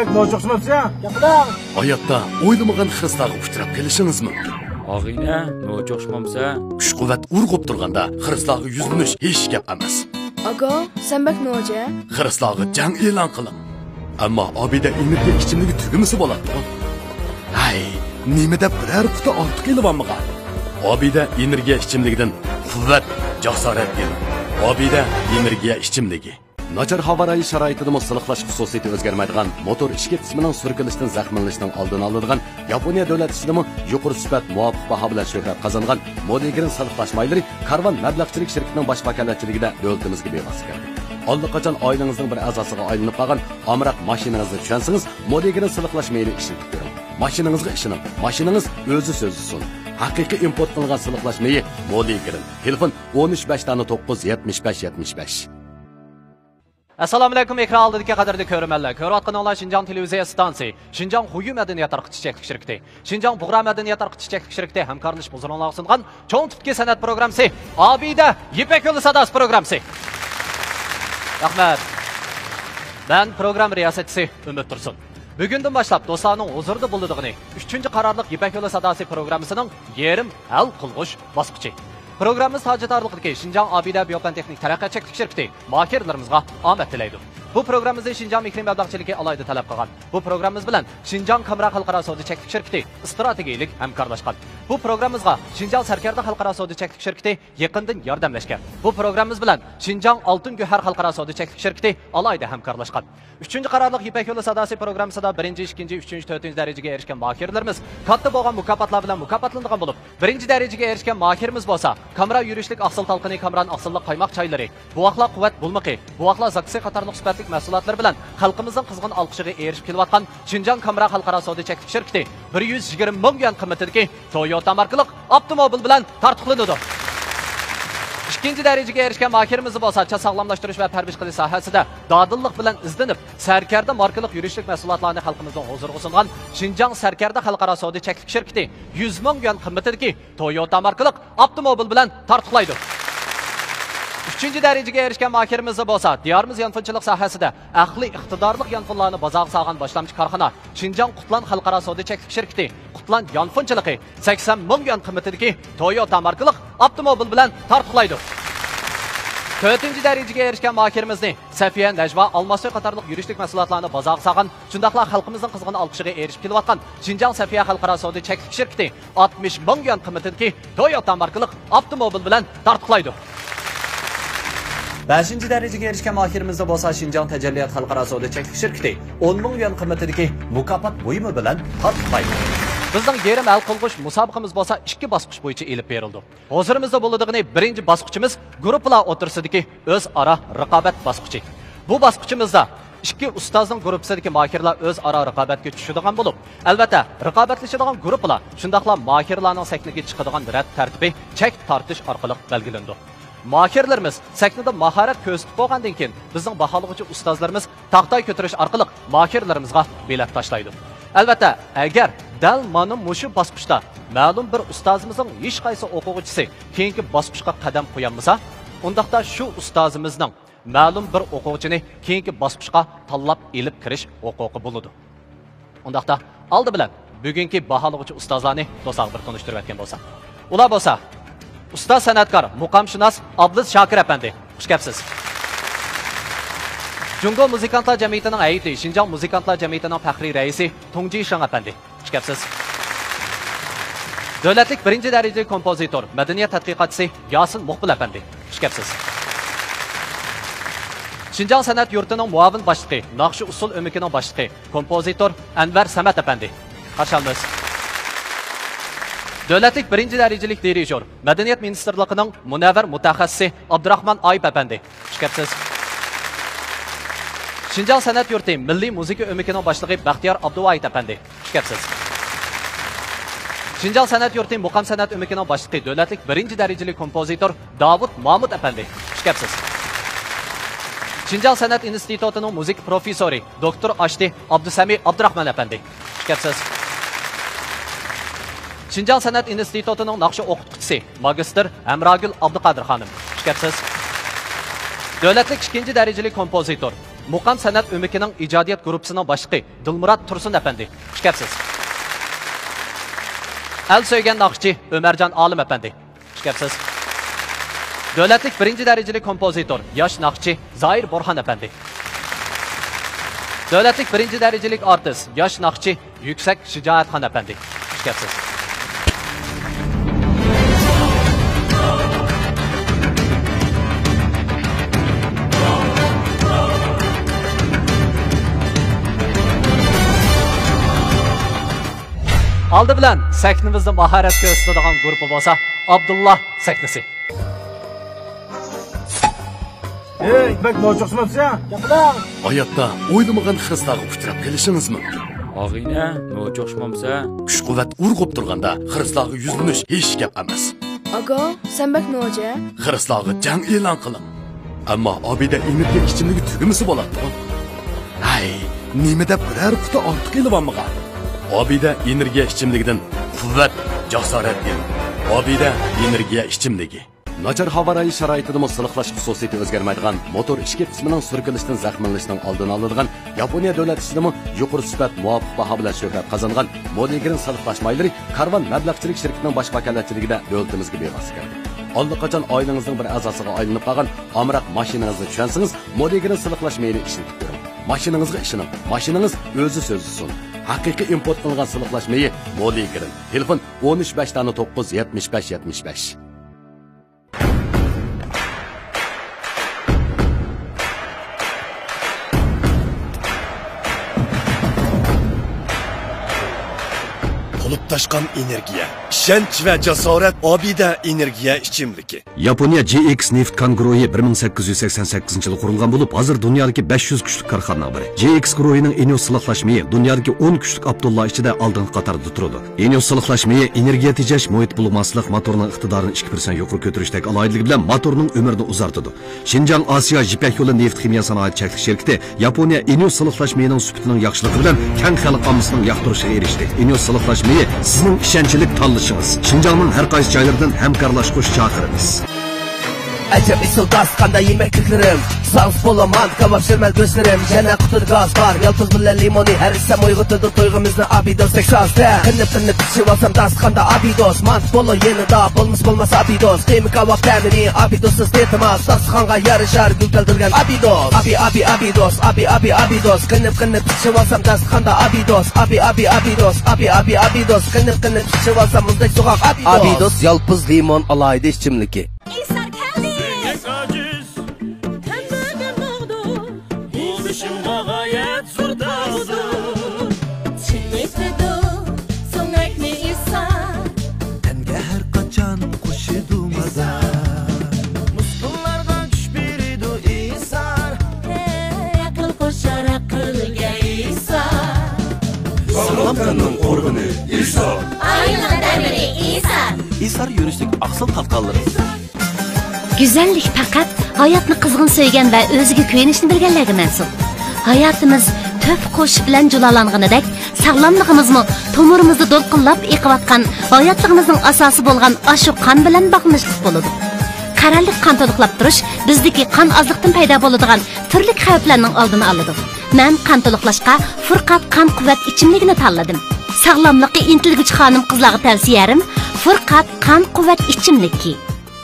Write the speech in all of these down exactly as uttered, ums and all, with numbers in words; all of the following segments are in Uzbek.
bek nojoqsizmapsiz ya? Yapılan. Hayatda oylamagan xiristlarga uchrab kelishingiz mumkin. Og'ina, nojoqsizmamsa, kuch-quvvat urg'ib turganda xiristlarga yuzlanish hech gap emas. Aga, sen bek noja? Xiristlarga jang e'lon qiling. Ammo Obida energiya ichimligi tugimisi bo'ladi. Hay, nima deb biror quti ortiq elib olmagan. Obida energiya ichimligidan quvvat, jasorat keladi. Obida energiya ichimligi. Nachar havo rayi sharoitida musliqlash xususiyati o'zgarmaydigan motor ishki qismining surkilishidan zaxmlanishning oldini oladigan Yaponiya davlat ishidimi yuqori sifat muvofiq baho bilan shuhrat qozongan Modigrin sarflash maylari Karvan mablag'chilik shirkatining bosh vakolatchiligida davlatimizga bevosita kirdi. Allaqachon oilangizning bir a'zosiga aylanib qolgan amroq mashinangizni tushunsangiz Modigrin sarflash mayli ishlatib ko'ring. Mashinangizga ishoning. Mashinangiz o'zi so'zsiz. Haqiqiy import qilingan sarflash mayi Modigrin. Telefon o'n uch besh to'qqiz yetmish besh yetmish besh. Assalomu alaykum, ekran oldidagi qadrli ko'rmanlar. Ko'rayotganlar Şinjan televiziya stansiyasi, Şinjan Xuyu madaniyat tarqatishchilik shirkati, Şinjan Bug'ra madaniyat tarqatishchilik shirkati hamkorlash buzilonlar sungan cho'ng tutki san'at programmasi, Obida Ipak yo'li sadasi programmasi. Rahmat. Ben program riyosatchisi Umid Tursun. Bugundan boshlab do'stlarning huzurida bo'ladigan uchinchi qarorliq Ipak yo'li sadasi programmasining yerim hal qilg'ish bosqichi. Programımız tacidarlıqdaki Şinjan Obida Biopan Texnik Taraqqiyotchilik shirkati mahirlarimizga omad tilaydi. Bu programımızda Şinjan mikro mablag'chiligi alayda talab qilgan. Bu programımız bilan Şinjan Kamra xalqaro savdo-cheklik shirkati strategik hamkorlashgan. Bu programımızga Şinjan Sarkarda xalqaro savdo-cheklik shirkati yaqindan yordamlashgan. Bu programımız bilan Şinjan Altın Guhar xalqaro savdo-cheklik shirkati alayda hamkorlashgan. uchinchi qarorliq Ipak yo'li sadasi programmasida birinchi, ikkinchi, uchinchi, to'rtinchi darajaga erishgan mahirlarimiz katta bo'lgan mukofotlar bilan mukofotlangan bo'lib, birinchi darajaga erishgan mahirimiz bo'lsa, Kamra yurishlik aqsil talqini, Kamran aqsillik qaymoq choylari, buvoqlar quvvat bulmiqi, buvoqlar zaksi qatorliq sifatli mahsulotlar bilan xalqimizning qizg'in olqishiga erishib kelayotgan Şinjan Kamra xalqaro savdo-cheklik shirkati bir yuz yigirma ming yuan qimmatidagi Toyota markali avtomobil bilan tartiblanadi. İkinci darajaga erishgan mahirimiz bo'lsa, sog'lomlashtirish va tarbiya qilish sohasida dadillik bilan izlanib, Sarkarda markali yurishlik mahsulotlarni xalqimizning huzuriga sungan Şinjan Sarkarda xalqaro savdo-cheklik shirkati yuz ming yuan qimmatidagi Toyota markali avtomobil bilan tartiblaydi. Üçüncü darajaga erishgan mahirimiz bo'lsa, diyorimiz yanfınchilik sohasida aqli iqtidorli yanfınlarni bozorga solgan boshlamchi korxona Şinjan Qutlan xalqaro savdo-cheklik shirkati Qutlan yanfınchiligi sakson ming yuan qimmatidagi Toyota markali avtomobil bilan tartiblaydi. To'rtinchi darajaga erishgan mahirimizni Safiya Najva Almasy qatorliq yurishlik mahsulotlarni bozorga solgan, shundaqla xalqimizning qizg'in olqishiga erishib kelayotgan Şinjan Safiya xalqaro savdo-cheklik shirkati oltmish ming yuan qimmatidagi Toyota markali avtomobil bilan tartiblaydi. beshinchi darajaga erishgan mahirimizda bo'lsa Şinjan Tajalliyat xalqaro savdo-cheklik shirkati o'n ming yuan qimmatidagi mukofot buyumi bilan tartiblaydi. Bizning yerim hal qilg'ish musobaqamiz bo'lsa ikki bosqich bo'yicha elib berildi. Hozirimizda bo'ladigan birinchi bosqichimiz guruhlar o'tirsidagi o'zaro raqobat bosqichi. Bu bosqichimizda ikki ustozning guruhidagi mahirlar o'zaro raqobatga tushadigan bo'lib, albatta raqobatlashadigan guruhlar shundaqla mahirlarning sakniga chiqadigan rad tartibi chek tortish orqali belgilandi. Mahirlarimiz saknida mahorat ko'rsatib bo'lgandan keyin bizning baholag'uvchi ustozlarimiz taqtoy ko'tarish orqali mahirlarimizga belak tashlaydi. Albatta, agar dal mana mushu bosqichda ma'lum bir ustozimizning hech qaysi o'quvchisi keyingi bosqichga qadam qo'yamasa, undaqda shu ustozimizning ma'lum bir o'quvchini keyingi bosqichga tanlab elib kirish huquqi bo'ladi. Undaqda oldi bilan bugungi baholag'uvchi ustozlarni do'stlar bir tanishtirib o'tgan bo'lsa. Ular bo'lsa Ustoz san'atkor, muqamshunos Abduz Shokir apandi. Xush kelibsiz. Jungo muzikantlar jamiyatining ayiti, Şinjan muzikantlar jamiyatining faxriy raisi Tongji Shang apandi. Xush kelibsiz. Davlatlik birinchi darajali kompozitor, madaniyat tadqiqotchisi Yosin Muqbil apandi. Xush kelibsiz. Şinjan san'at yurtining muavin boshlig'i, naqshi usul o'mikining boshlig'i, kompozitor Anvar Samat apandi. Qarshi olamiz. Davlatlik birinchi darajalik dirijor, Madaniyat ministrligining munavvar mutaxassisi Abdurahmon Oyib apandi. Xush kelibsiz. Şinjan san'at yurti milliy muzika o'mikining boshlig'i Baxtiyor Abduvoyit apandi. Xush kelibsiz. Şinjan san'at yurti muqam san'at o'mikining boshlig'i davlatlik birinchi darajalik kompozitor Davud Mahmud apandi. Xush kelibsiz. Şinjan san'at institutining muzik professori doktor Ashti Abdusami Abdurahmon apandi. Xush kelibsiz. Şinjan san'at institutining naqsha o'qituvchisi magistr Amragul Abduqadir xonim. Xush kelibsiz. Davlatlik ikkinchi darajali kompozitor, Muqam San'at Ömükining ijodiyat guruhining boshlig'i Dilmurod Tursun apandi. Xush kelibsiz. El söygen naqshchi Ömercan Alim apandi. Xush kelibsiz. Davlatlik birinchi darajali kompozitor, yosh naqshchi Zoir Borxon apandi. Davlatlik birinchi darajali artist, yosh naqshchi Yuksak Shijoatxon apandi. Xush kelibsiz. Aldı bilan sahnimizda mahorat ko'rsatadigan guruhi bo'lsa, Abdullah sahnasi. Ey, bak no'choqsizsan? Gaplar. Hayotda o'ylamagan xiristlarga uchrab kelishingiz mumkin. Og'ina, no'choqshmamsa? Kuch-quvvat urg'ib turganda xiristlarga yuzlanish hech gap emas. Aga, sen bak noja? Xiristlarga jang e'lon qiling. Ammo Obida energiya ichimligi tugamasa bo'ladi. Hay, nimada biror quti ortiq elvanmagan. Obida energiya ichimligidan quvvat, jasorat kel. Obida energiya ichimligi. Nachar havo rayi sharoitida musliqlash xususiyati o'zgarmaydigan motor ichki qismining surkilishdan zaxmlanishning oldini oladigan Yaponiya davlat ishidimi yuqori sifat muvofiq baho bilan shuhrat qozongan Modigrin soliqlashmaylari Karvan mablag'chilik shirkatining bosh vakolatchiligida davlatimizga bevosita kirdi. Allaqachon oilangizning bir a'zosiga aylanib qolgan amroq mashinangizni tushunsangiz Modigrin soliqlashmayli ishlatib ko'ring. Mashinangizga ishining, mashinangiz o'zi so'zlisin. Haqiqiy import qilingan soliqlashmayi Modigrin. Telefon o'n uch besh to'qqiz yetmish besh yetmish besh. Taşkan energiya, ishonch va jasorat Obida energiya ichimligi. Yaponiya J X neft konguruhi bir ming sakkiz yuz sakson sakkizinchi yili qurilgan bo'lib, hozir dunyodagi besh yuz kuchli korxonaning biri. J X guruhining eng yo'q soliqlashmayi dunyodagi o'n kuchli Abdullah ichida oldingi qatorda turadi. Eng yo'q soliqlashmayi energiya tejash, muhit bulmaslik, motorning iqtidorini ikki persent yuqori ko'tarishdagi aloyitligi bilan motorning umrini uzartadi. Xinjiang Osiyo Ipak yo'li neft kimyo sanoat cheklik shirkati Yaponiya eng yo'q soliqlashmayining sifatining yaxshiligi bilan keng xalq ommasining yoqtirishiga erishdi. Eng yo'q soliqlashmayi sizning ishonchlik tanlashingiz. Xinjiangning har qaysi joylaridan hamkorlashib chaqiramiz. Acaba isildas qanday yemekliklerim Sağız bolaman, kebap şirmel gözlerim Yana kutur gaz var, yaltız bilen limoni Her isem uygutudu toyğumuzda abidos Teksas'ta Kınıp kınıp pişip alsam das kanda abidos Mant bolo yeni da, bolmuş bolmaz abidos Kıymi kebap temini, abidossuz detimaz Das kanga yarışar, gülteldirgen abidos Abi abi abidos, abi abi abidos Kınıp kınıp pişip alsam das kanda abidos Abi abi abidos, abi abi abidos Kınıp kınıp pişip alsam muzdaki sokak abidos Abidos yalpız limon alaydı işçimliki Salamkanın organı İsa. Ayının demiri İsa. İsar yürüyüşlük aksıl kalkalları. Güzellik fakat hayatını kızgın söygen ve özgü köyünüşünü bilgenlerge mensup. Hayatımız töp koş bilen culalanğınıdek, sağlamlığımızmı tomurumuzu dolqunlap eqivatkan, hayatlığımızın asası bolgan aşı kan bilen bakmışlık boludu. Kararlıq kan toluqlap duruş, bizdeki kan azlıqtın payda boluduğan türlük xavflarının aldını alıdı. Ben kan toluqlaşqa Furqat kan quvvat içimligini tanladım. Sağlamlıqı intilgüç xanım qızlağı tavsiyerim Furqat kan quvvat içimliki.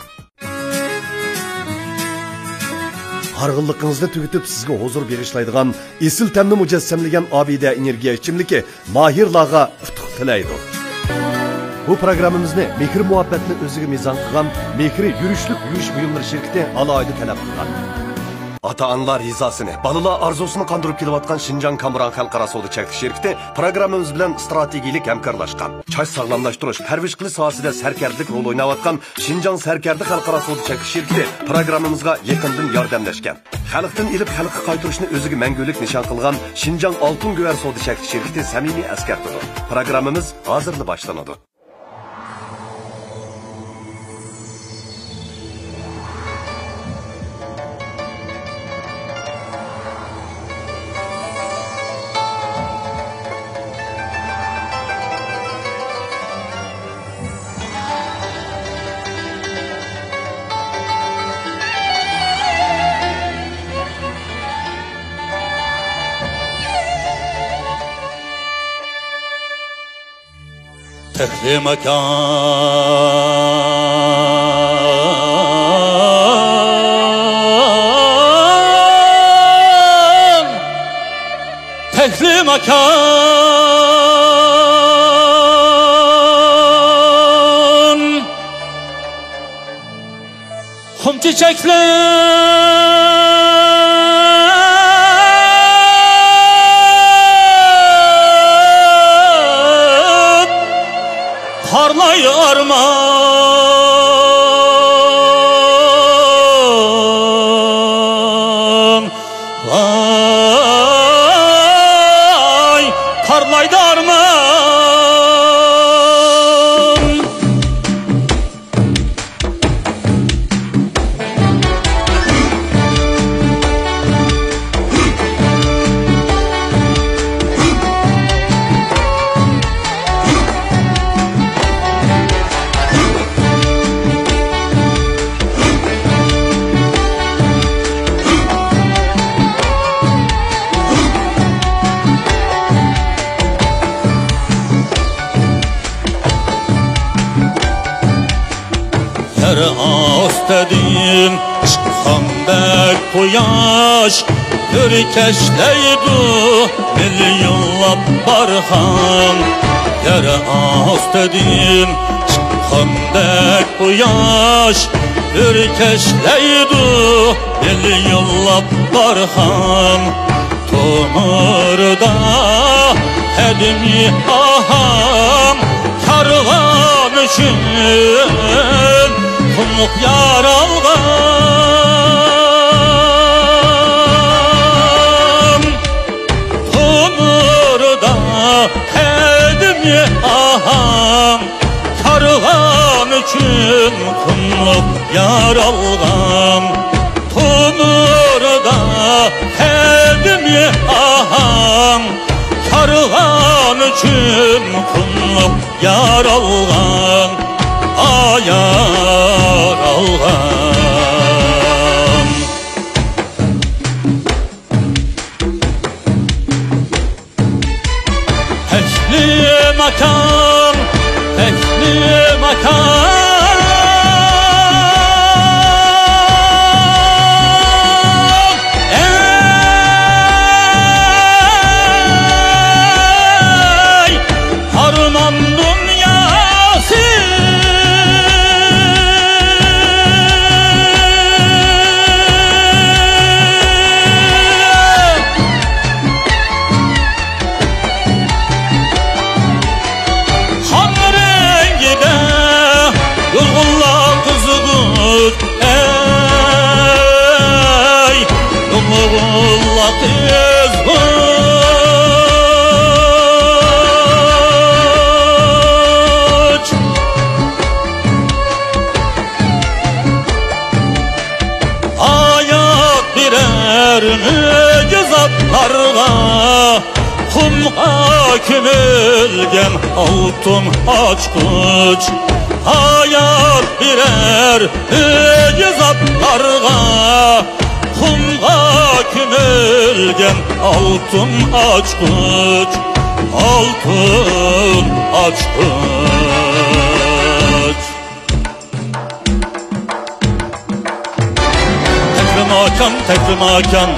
Hargınlığınızda tüketip sizge huzur berişlaydigan, esil temni mücessemligen Obida energiya içimliki mahirlarga utuq tilaydi. Bu programımızda mehri muhabbetini özüge mizan kılgan, mehri yürüyüşlük yürüyüş buyumları şirketi alaydı talep kılgan. Ata-analar hizasını, balılar arzusunu kandırıp kilovatkan Şinjan Kamuran Halkara Sodu Çeklik Şirketi programımız bilen stratejilik hemkarlaşkan. Çay sağlamlaştırış, perviş kılı sahasida serkerlik rol oynavatkan Şinjan Serkerdi Halkara Sodu Çeklik Şirketi programımızga yakından yardımlaşkan. Halktan ilip halkı kaytırışını özüge mengülük nişan kılgan Şinjan Altın Güver Sodu Çeklik Şirketi samimi eskertidir. Programımız hazırlı başlanadı. tekli makan, tekli makan, kum çiçekler parlay arman, vay parlay arman. Yer astedin çıkandek quyosh yürkeşleydu milyonlab barham. Yer astedin çıkandek quyosh yürkeşleydu milyonlab barham. Tomurda edimi aham karvan üçün kumluk yaralgan. Tomurda edimi aham karvan üçün kumluk yaralgan. Tomurda edimi aham karvan üçün kumluk yaralgan. Ayar algan. Tekli makan, tekli makan, ey harman dünyası. Ey yolğulla tez uç. Hayat birer mücizatlarga kumga kömülgen altın açkıç. Hayat birer mücizatlarga kumga kömülgen altın açkıç. Altın açkıç. Tekli makan, tekli makan,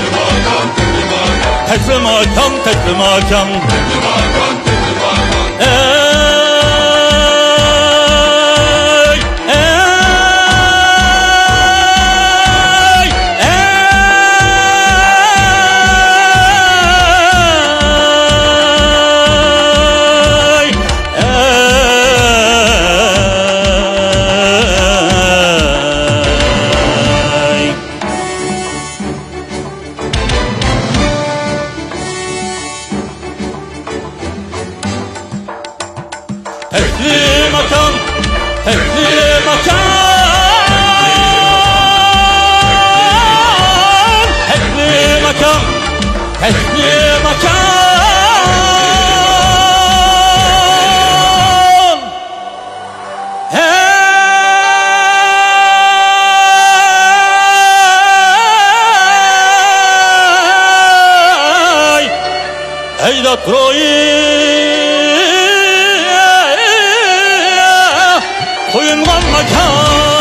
tekli makan, tekli makan, ey tekli makan, tekli makan, tekli makan, tekli makan, ey ey da troyi. Koyungan makan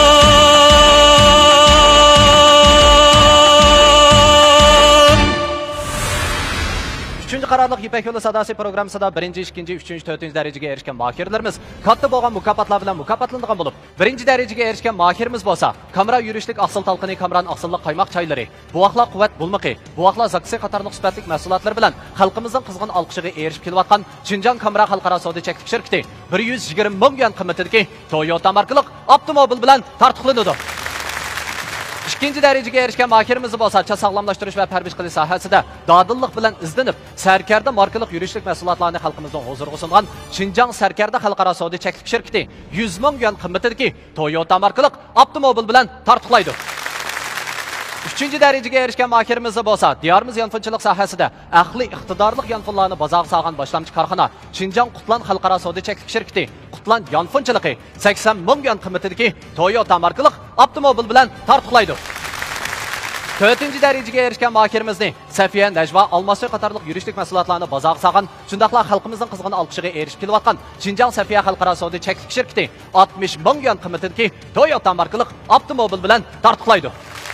Üçüncü Karanlık İpek Yolu Sadası programısında birinci, ikinci, üçüncü, dördüncü dereceye erişken mahirlerimiz katta boğan mukapatlar bilen mukapatlandıgan bulup birinci dereceye erişken mahirimiz bolsa kamera yürüyüşlük asıl talqini kameranın asıllık kaymak çayları buakla kuvvet bulmaqı buakla zaksi qatarlıq sübətlik məhsullatlar bilen halkımızın kızgın alqışığı erişip kelivatqan Şinjan Kamera Halkara Savdo Çeklik şirketi bir yüz yigirma ming yuan qimmatidagi Toyota markalık avtomobil bilen tartықlanıdı. İkinci dereceye erişken mahirimiz bolsa ça sağlamlaştırış ve perbiş qilish sohasida dadillik bilen izlenip Serkarda markalık yürüyüşlük məhsulotlarni xalqimizning huzuriga sungan Şinjan Serkarda Xalqaro savdo cheklik şirketi yüz ming yuan qimmatidagi Toyota markalık avtomobil bilen tartықlaydı. Üçüncü dereceye erişken mahirimiz bolsa diyarımız yanfınçılık sohasida ahli iqtidorlik yanfınlarni bozorga solgan boshlamchi korxona Şinjan Qutlan Xalqaro savdo cheklik şirketi Qutlan yanfınçılığı sakson ming yuan qimmatidagi Toyota markalık avtomobil bilen tartықlaydı. Dördüncü dereceye erişken mahirimizni Safiye, Najva, Almasy qatarlıq yürüyüşlük məhsulotlarni bozorga solgan, shundaqla xalqimizning qizg'in alqishiga erishib kelayotgan Şinjan Safiye Xalqaro savdo cheklik şirketi oltmish ming yuan qimmatidagi Toyota markalık avtomobil bilen tartықlaydı.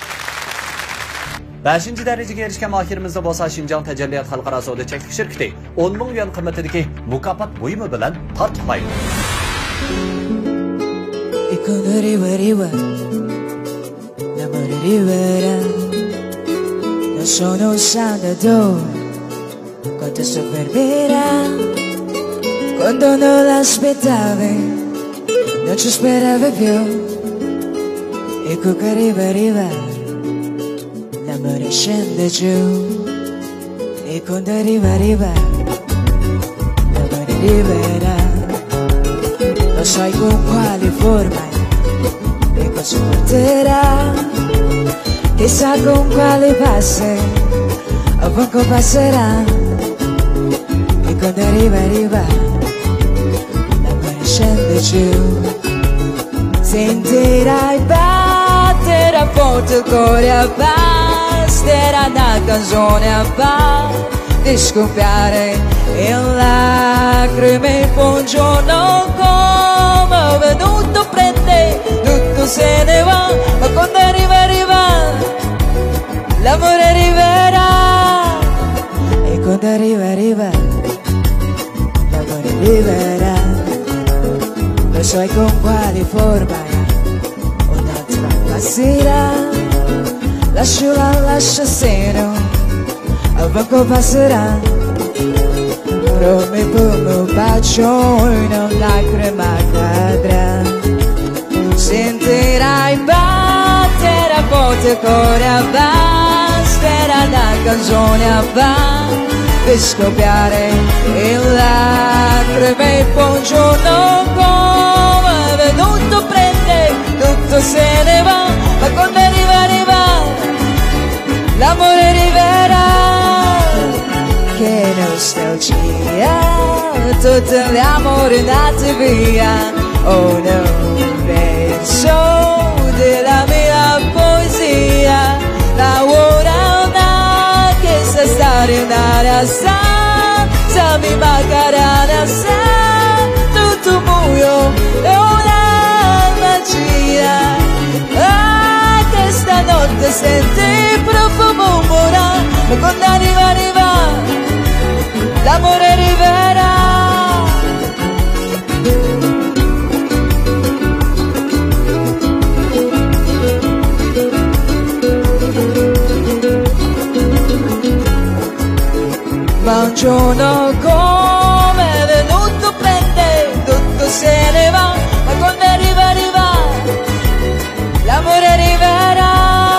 beşinci dereceye erişken mahirimizde bolsa Şinjan Tecelliyat Xalqaro savdo cheklik şirketi on ming yuan qimmatidagi mukofot buyumi bilen tartықlaydı. Non sono sanador quanto soffermerà quando non l'aspettavi, non ci speravi più. Ecco che arriva, arriva, l'amore scende giù. E quando arriva, arriva, l'amore arriverà. Non sai con quali forma e cosa porterà. Chissà con quale passe o poco passerà. E quando arriva, arriva, l'amore scende giù. Sentirai battere a forte il cuore, basterà una canzone a farti scoppiare in lacrime. Un giorno come è venuto prende, tutto se ne va, ma quando arriva, arriva, l'amore arriverà. E quando arriva, arriva, l'amore arriverà. Lo sai con quali forma un'altra passerà. Lasciala, lascia seno, a poco passerà. Come come un bacio in una lacrima cadrà. Sentirai battere a forte cuore, basterà una canzone a farti scoppiare in lacrime. Un giorno come è venuto prende, tutto se ne va, ma quando arriva, arriva, l'amore arriverà. Che nostalgia, tutto l'amore nato via. Oh no, penso della mia poesia, la ora che sa stare un'aria senza mi mancherà da sé. Tutto buio è una magia. Ah, che stanotte senti profumo ora, ma quando arriva, arriva, l'amore arriverà. Ma un giorno come è venuto prende, tutto se ne va, ma quando arriva, arriva, l'amore arriverà.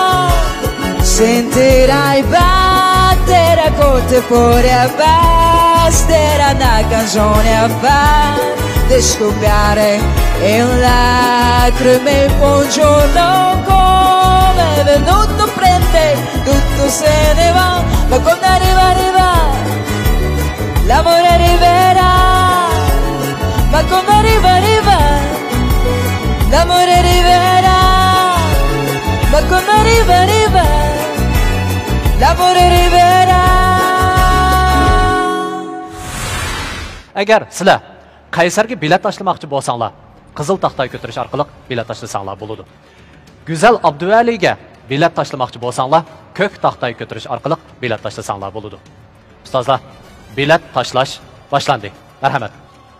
Sentirai battere a corte cuore, basterà una canzone a farti scoppiare in lacrime. Un giorno come è venuto prende, tutto se ne va, ma quando arriva, arriva, l'amore arriverà. Ma quando arriva, arriva, l'amore arriverà. Ma quando arriva, arriva, l'amore arriverà. Agar sizlar Qaysarga bilet tashlamoqchi bo'lsanglar, qizil taxtay ko'tarish orqali bilet tashlasanlar bo'ladi. Güzel Abduvaliga bilet tashlamoqchi bo'lsanglar, ko'k taxtay ko'tarish orqali bilet tashlasanlar bo'ladi. Ustozlar, bilet tashlash boshlandi. Marhamat.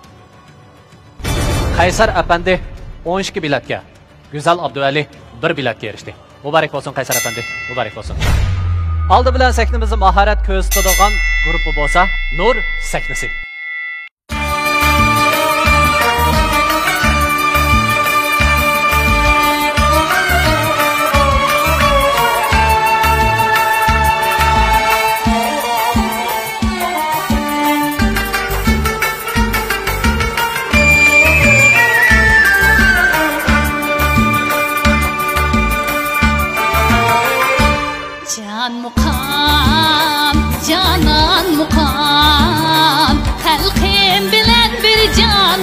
Qaysar apandi o'n ikki biletga, Güzel Abduvali bir biletga erishdi. Muborak bo'lsin Qaysar apandi, muborak bo'lsin. Aldı bilan saknimizni mahorat ko'rsatadigan guruhi bo'lsa, Nur saknisi. Can muqam, canan muqam, xalqim bilan bir can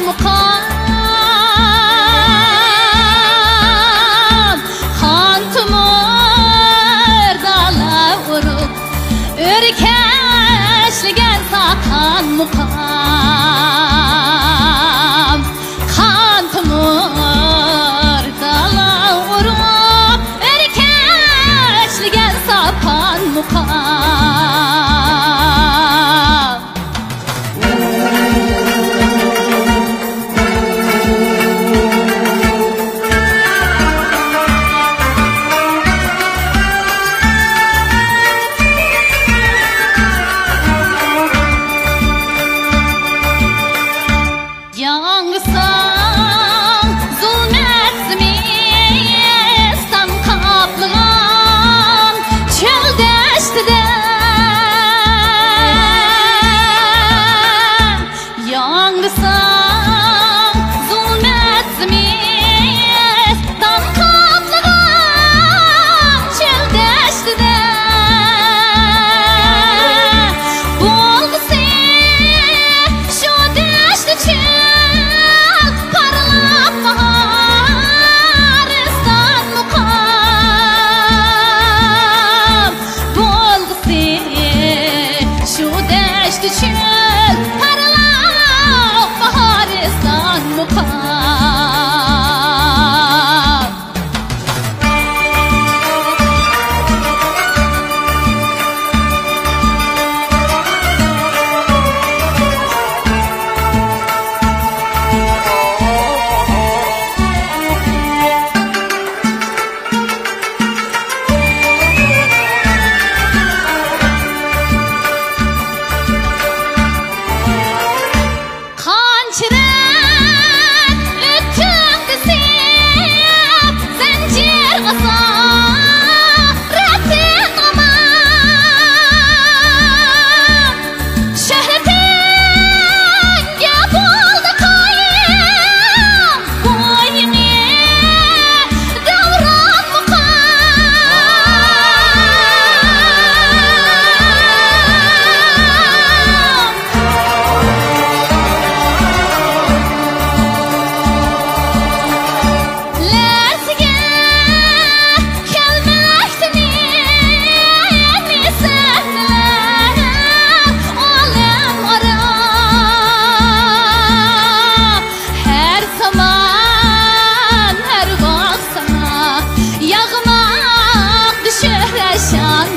muqam. Xon tumur dala urup, o'rkashligan saqan muqam. Xon tumur dala urup, o'rkashligan sapan muqam. Yansan zulmetmistan kaplıgan çöldeştide. Yansan zulmetmistan kaplıgan çöldeştide. Boldu sen şu deşti çöl parlap baharistan muqam. Boldu sen şu deşti çöl parlap baharistan muqam. Kançıran öttüğümde sen zincir kasa Rabbin aman. Şöhretin yapıldı kayım, boyunu davran Lersiga kelmekdini misafirlar olam ara. Her zaman her vaxtına yağmak düşür eşan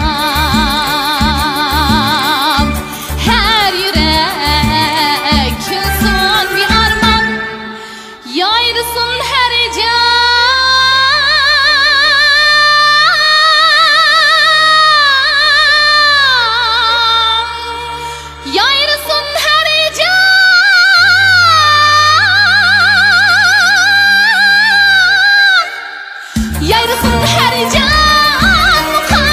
muqam. Her yürek külsün bir arman, yayrısın her can. Yayrısın her can. Yayrısın her can muqam.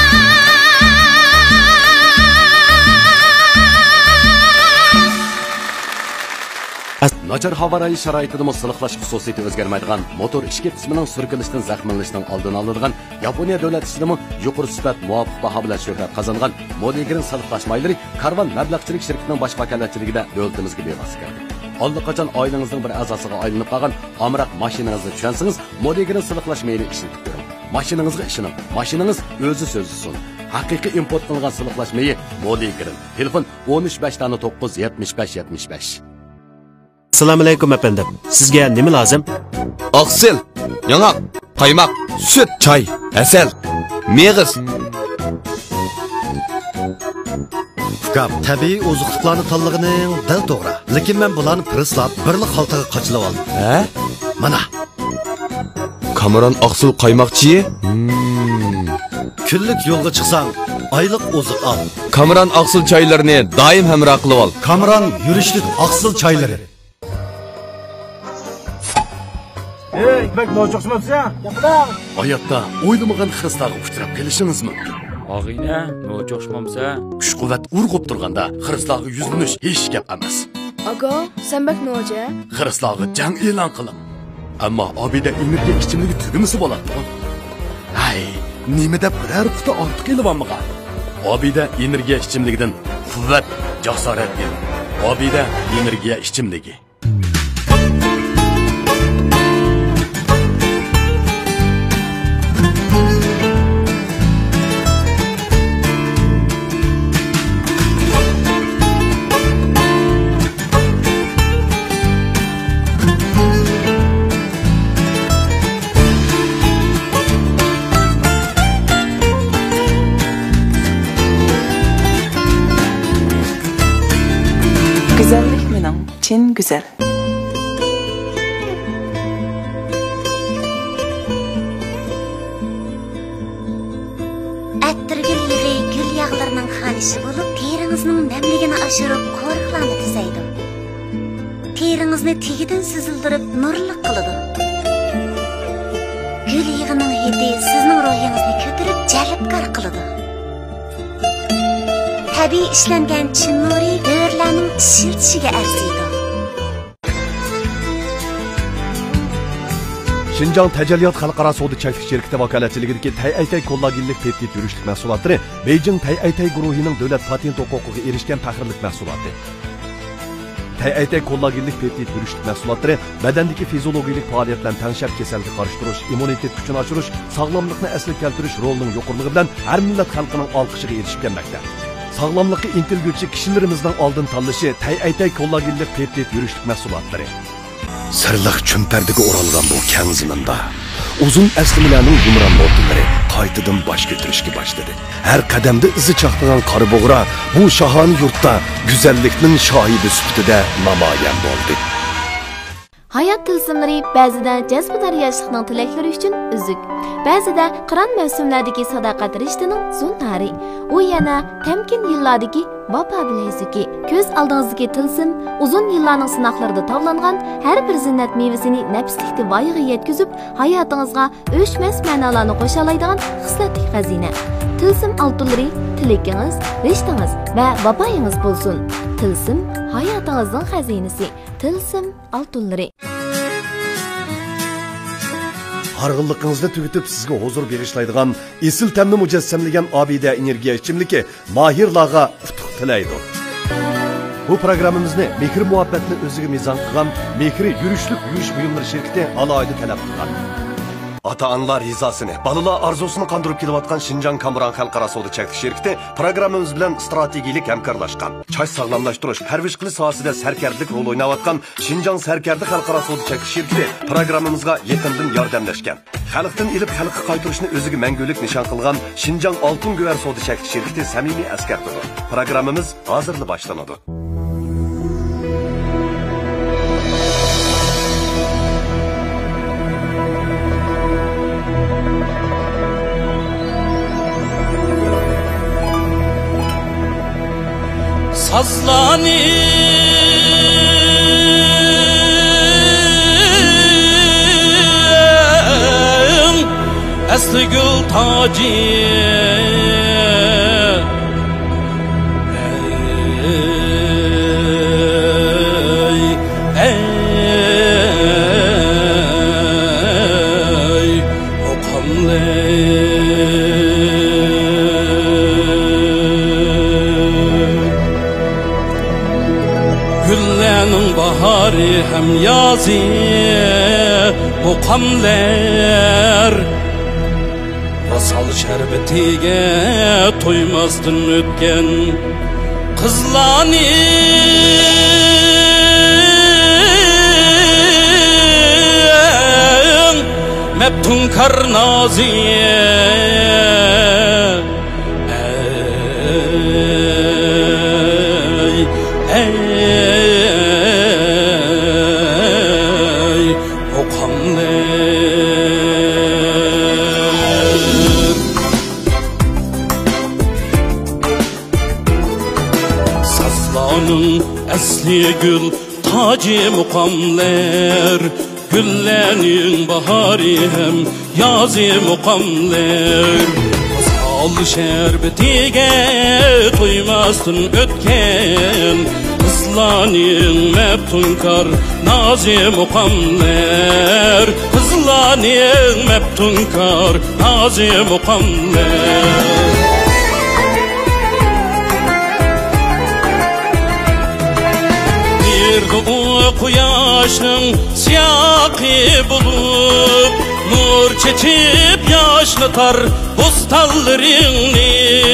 Nachar havo rayi sharoitida siliqlash xususiyati o'zgarmaydigan motor ichki qismining surkilishidan zaxmlanishining oldini oladigan Yaponiya davlat ishidimi yuqori sifat muvofiq baho bilan shuhrat qozongan Modigrin siliqlash maylari Karvan mablag'chilik shirkatining bosh vakolatchiligida davlatimizga bevosita kirdi. Allaqachon oilangizning bir a'zosiga aylanib qolgan amroq mashinangizni tushunsangiz, Modigrin siliqlash mayli ishlatib ko'ring. Mashinangizga ishoning. Mashinangiz o'zi so'zlisin. Haqiqiy import qilingan siliqlash mayi Modigrin. Telefon o'n uch besh to'qqiz yetmish besh yetmish besh. Assalomu alaykum efendim. Sizga nima lozim? Oqsil, yong'oq, qaymoq, sut, choy, asal, meg'iz. Gap tabiiy oziqlarni tanlag'ining dal to'g'ri. Lekin men bularni prislab, birli xaltaga qochilib oldim. Ha? Mana. Kameron oqsil qaymoqchi? Hmm. Kunlik yo'lga chiqsang, oylik oziq al. Kameron oqsil choylarini doim hamroh qilib ol. Kameron yurishlik oqsil choylari. Ey, Hikmat nochoqsimapsan? Gapiring. Hayotda o'ylamagan xiristlarga uchrab kelishingizmi? Og'ina, nochoqshmamsa? Kuch-quvvat urg'ib turganda xiristlarga yuzlanish hech gap emas. Aga, sen bak noja? Xiristlarga jang e'lon qiling. Ammo Obida energiya ichimligi tugimisi bo'ladi. Hay, nimada biror quti ortiq elvanmagan. Obida energiya ichimligidan quvvat, jasorat ber. Obida energiya ichimligi. Güzellik mening chin güzel. Attirgil yig'i gul yog'larining xanishi bo'lib, terinizning namligini oshirib, qo'riqlarni tuzaydi. Teringizni tegidan sizildirib, nurliq qiladi. Gul yig'ining hidi sizning ruhingizni ko'tarib, jalbkor qiladi. Tabiiy ishlangan chin nuri dövrlarning ishiltishiga arziydi. Şinjan Təcəlliyat Xalqara Savdo Çəklik Şirkəti vakolatçiligidagi Tay-Aytay kollagenlik peptid yurishlik mahsulotlari Beijing Tay-Aytay guruhining davlat patent huquqiga erishgan faxrlik mahsuloti. Tay-Aytay kollagenlik peptid yurishlik mahsulotlari badandagi fiziologik faoliyatlarni tanshab kasallikka qarshi turish, immunitet kuchini oshirish, sog'lomlikni asliga keltirish rolining yuqoriligi bilan har millat xalqining olqishiga erishib kelmoqda. Sağlamlıkı intilgüçü kişilerimizden aldın tanlışı Tay-Aytay kollagenlik peptid yurishlik mahsulotlari. Sırlıq çömperdiga o'ralgan bu keng ziminda uzun aslimalarning yumron mo'rtlari qaytadan bosh ko'tarishga boshladi. Har qadamda izi chaqnagan qora bo'g'ra bu shahoniy yurtda go'zallikning shohidi sifatida namoyon bo'ldi. Hayat tılsımları ba'zida jazbidor yoshlikning tilaklari uchun uzuk, ba'zida qiron mavsumlardagi sadoqat rishtining zunnari, u yana tamkin yillardagi vafo bilezuki. Ko'z oldingizdagi tilsim uzun yillarning sinoqlarida tavlangan har bir zinnat mevasini nafslikda voyaga yetkazib, hayotingizga o'chmas ma'nolarni qo'sha oladigan xislatli xazina. Tilsim oltinlari tilakingiz, rishtangiz va vafoyingiz bo'lsin. Tilsim hayotingizning xazinasi. Tilsim oltinlari. Harg'inligingizni tugitib sizga huzur berishlaydigan esil ta'mni mujassamlagan Obida energiya ichimligi Mahirlarga utuq tilaydi. Bu programmamizni mehr muhabbatni o'ziga mezon qilgan Mehri yurishlik yuyish buyumlari shirkati alohida talab qilgan. Ata-analar rizasini, balalar arzusini qandırıp kelayotgan Şinjan Kamuran Xalqaro Savdo Çəklik Şirkəti proqramımız bilan strategik hamkorlashgan. Çay sağlamlashtirish, parvarish qilish sohasida sarkarlik rol o'ynayotgan Şinjan Sarkardi Xalqaro Savdo Çəklik Şirkəti proqramımızga yaqindan yordamlashgan. Xalqdan ilib xalqqa qaytarishni o'ziga mangulik nishon qilgan Şinjan Oltin Guvar Savdo Çəklik Şirkəti samimiy askartidir. Proqramımız hozirda boshlanadi. Sazlanım asli gül tacı ey ey o qamlı bahari hem yazi bu qamlar vasal şerbetiga to'ymasdan o'tgan qizlarni meftun karnaziye ey ey mukamler sazlanın esli gül tacı mukamler Güllenin bahari hem yazı mukamler Sal şerbetige duymazsın ötken Kızlanin meptunkar nazi mukamler Kızlanin meptunkar nazi mukamler O kuyaşın siyakı bulup Nur çeçip yaşlatar postallarını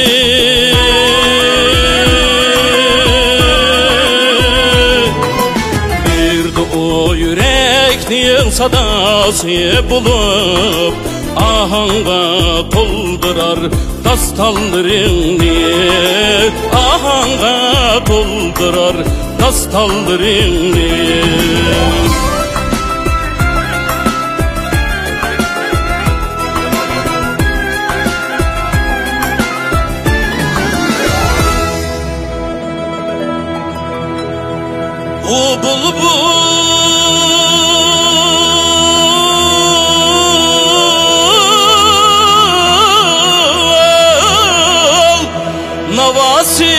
Bir de o yüreknin sadası bulup Ahanga doldurar dastallarını Ahanga doldurar dastallarını O bulbul navasi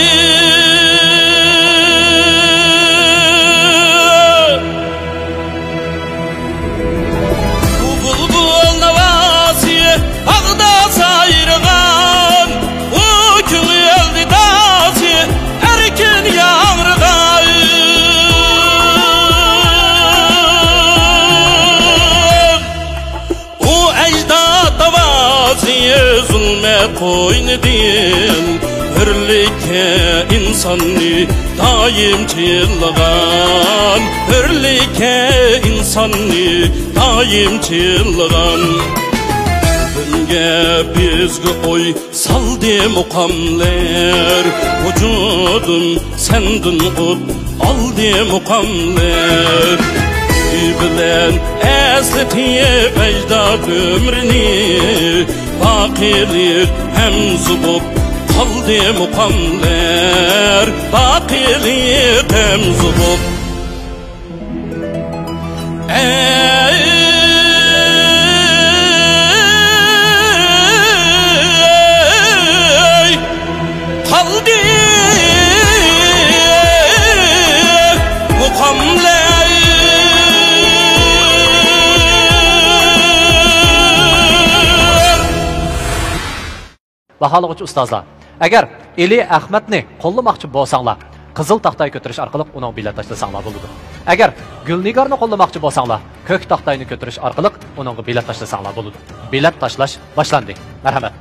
koynidin hürlike insanni daim çılgan hürlike insanni daim çılgan Günge bizge oy saldi mukamler vücudun sendin ut aldi mukamler bilen esletiyip ecdad ömrünü Bakilik hem zubub kaldı mukamler Bakilik hem zubub Ey kaldı mukamler Bahalıqçı ustazlar, agar Eli Ahmedni qo'llamoqchi bo'lsanglar, qizil taxtayni ko'tarish orqali uning bilet tashlasanglar bo'ladi. Agar Gulnigarni qo'llamoqchi bo'lsanglar, ko'k taxtayni ko'tarish orqali uning bilet tashlasanglar bo'ladi. Bilet tashlash boshlandi. Marhamat.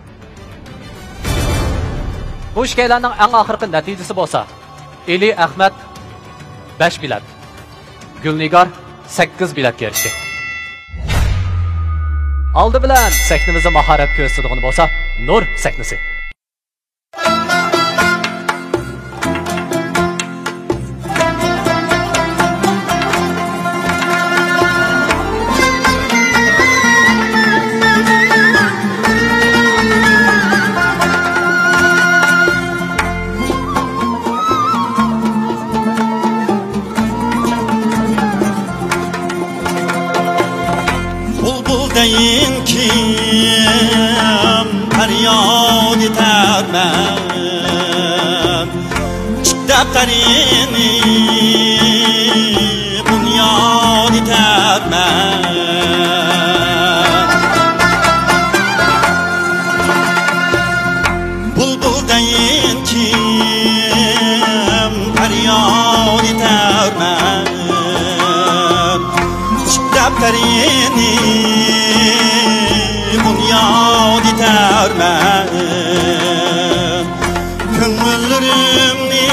Bu ishlarning eng oxirgi natijasi bo'lsa, Eli Ahmed besh bilet, Gulnigar sakkiz biletga erishdi. Aldı bilan sahnimizni mahorat ko'rsatadigan bo'lsa, Nur sahnasi. Deyin kim feryad etermen Defterini bunyad etermen Bulbul deyin kim feryad etermen Defterini bunyad etermen Köngüllerimni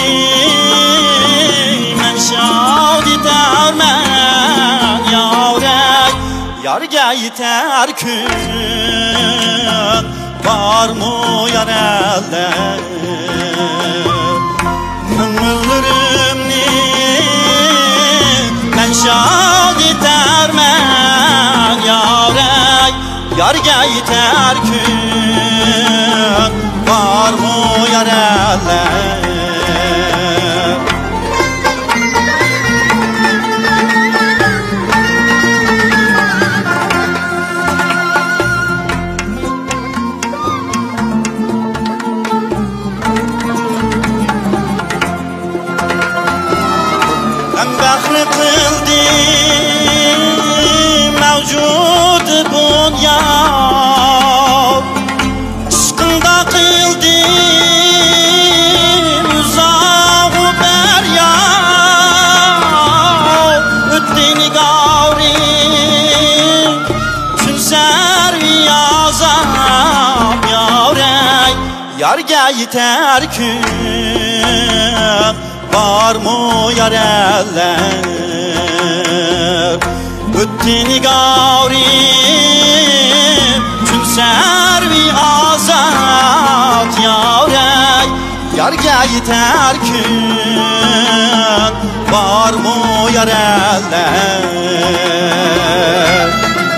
men şad etermen Yavrek yarga yeter gün var mı yar eller Ömürlerimni ben şad edermen yare yarga yeter gün var mı yar eller mevcut dünya Aşkında kıldım uzağı berya Ötteni gavri Kün servi azam yavrey Yarga yeter gün var mı yar eller Ötteni gavri Kün servi azat yavrey Yarga yeter gün var mı yar eller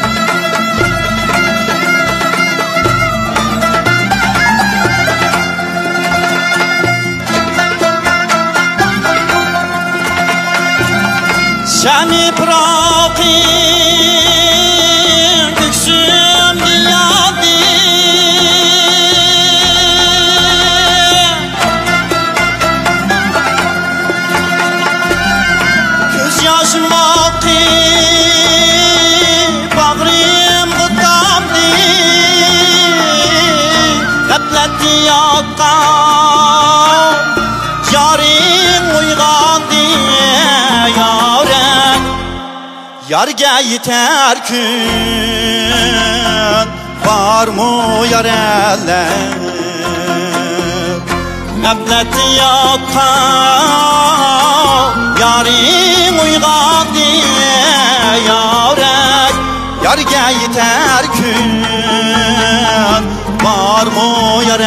Seni bırakayım güksüm diyadi Göz yaşım bakıp bağrım gıdamdı Gafletti yakam yarın uygandı yavrum Yarga yeter gün var mı yar eller Gafleti yakan yarın uygandı yavrum Yarga yeter gün var mı yar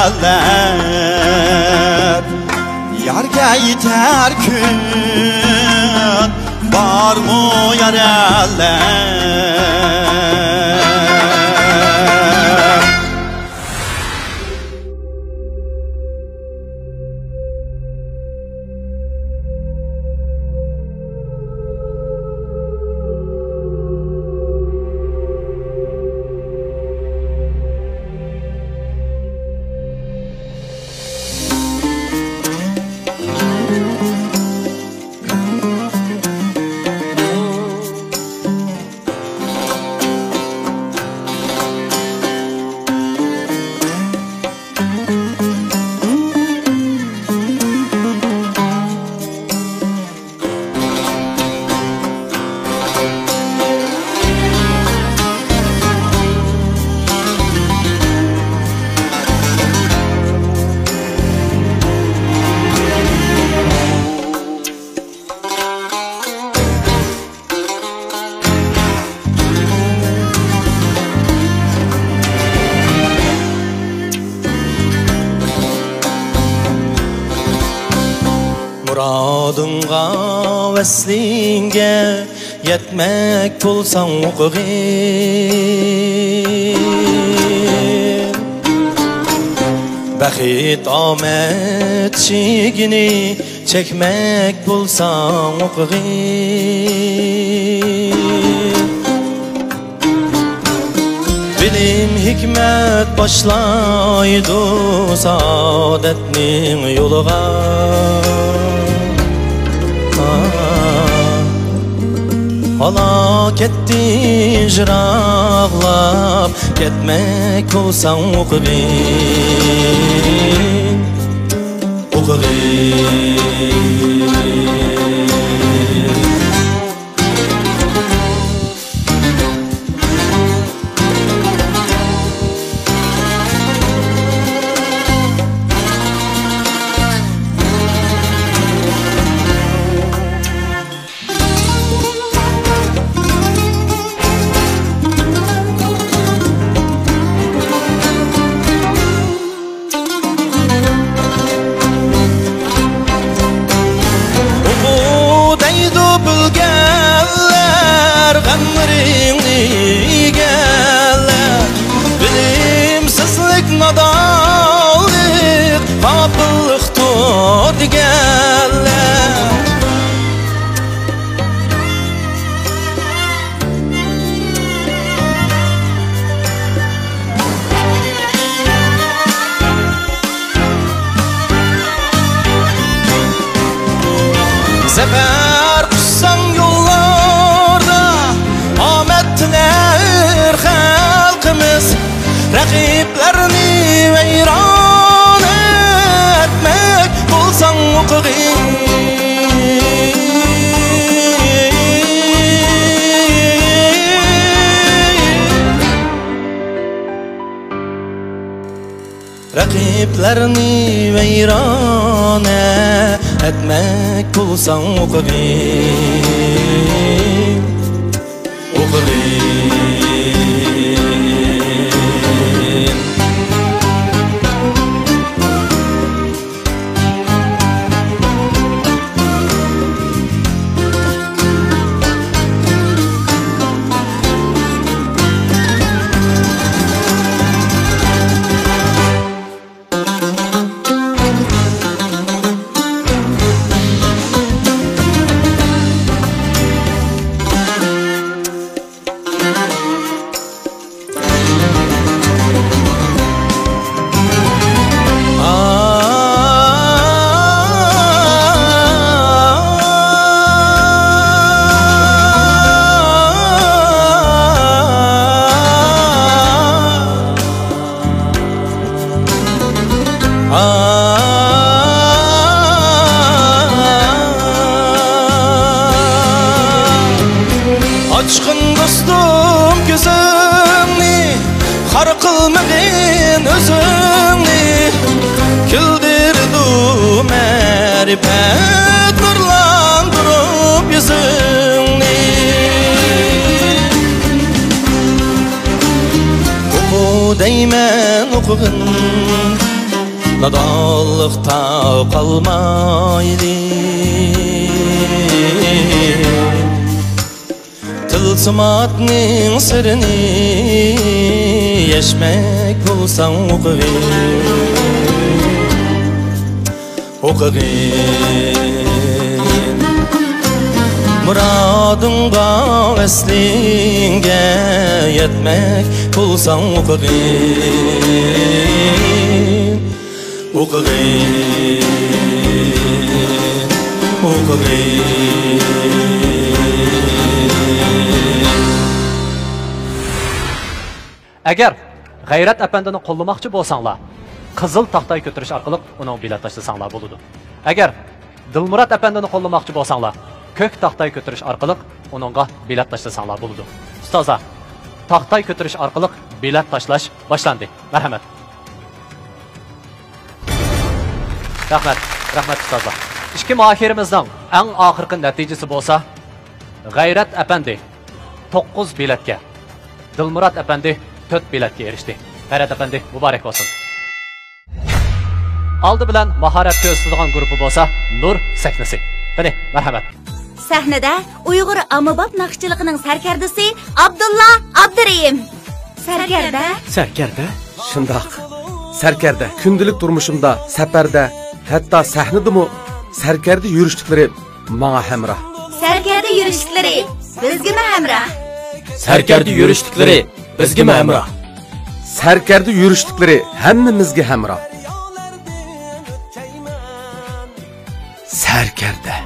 eller Yarga yeter gün var mı yar eller Muradınga veslinge yetmek bulsan okuyun Baxit amet çigini çekmek bulsan okuyun Bilim hikmet başlaydı saadetnin yoluğa Hala ketdi jıraqlab ketmek olsan okuyun okuyun Sefer kuşsan yollarda Ahmet tiler halkımız Rakiplerini veyran etmek Bulsan muqim Rakiplerini veyran etmek bulsan muqim muqim Açqın dostum gözümni Xar qılmagin özümni Küldürdü mərifət nurlandırıb yüzümni Oku deymen okuğun Nadallıqta qalmaydı Tılsımatning sirini Yeşmek bulsan o'qig'in o'qig'in Muradınga veslinge yetmek bulsan o'qig'in o'qig'in o'qig'in Agar G'ayrat apandini qo'llamoqchi bo'lsanglar, qizil taxtay ko'tarish orqali uning bilet tashlasanlar bo'ladi. Agar Dilmurod apandini qo'llamoqchi bo'lsanglar, ko'k taxtay ko'tarish orqali uningga bilet tashlasanlar bo'ladi. Ustozlar, taxtay ko'tarish orqali bilet tashlash boshlandi. Marhamat. Rahmat, rahmat ustozlar. Ikki mohirimizning eng oxirgi natijasi bo'lsa, G'ayrat apandi to'qqiz biletga, Dilmurod apandi to'rt biletga erishdi. G'ayrat apandi muborak bo'lsin. Oldi bilan mahorat ko'rsatadigan guruhi bo'lsa, Nur sahnasi. Qani, marhamat. Sahnada Uyg'ur ommabop naqshchiligining sarkardasi Abdulla Abdurayim. Sarkarda? Sarkarda? Shundoq. Sarkarda kundalik turmushimda, safarda, hatto sahnadimi sarkarda yurishliklari menga hamroh. Sarkarda yurishliklari bizga hamroh. Sarkarda yurishliklari bizga hamroh. Sarkarda yurishliklari hammamizga hamroh. Sarkarda.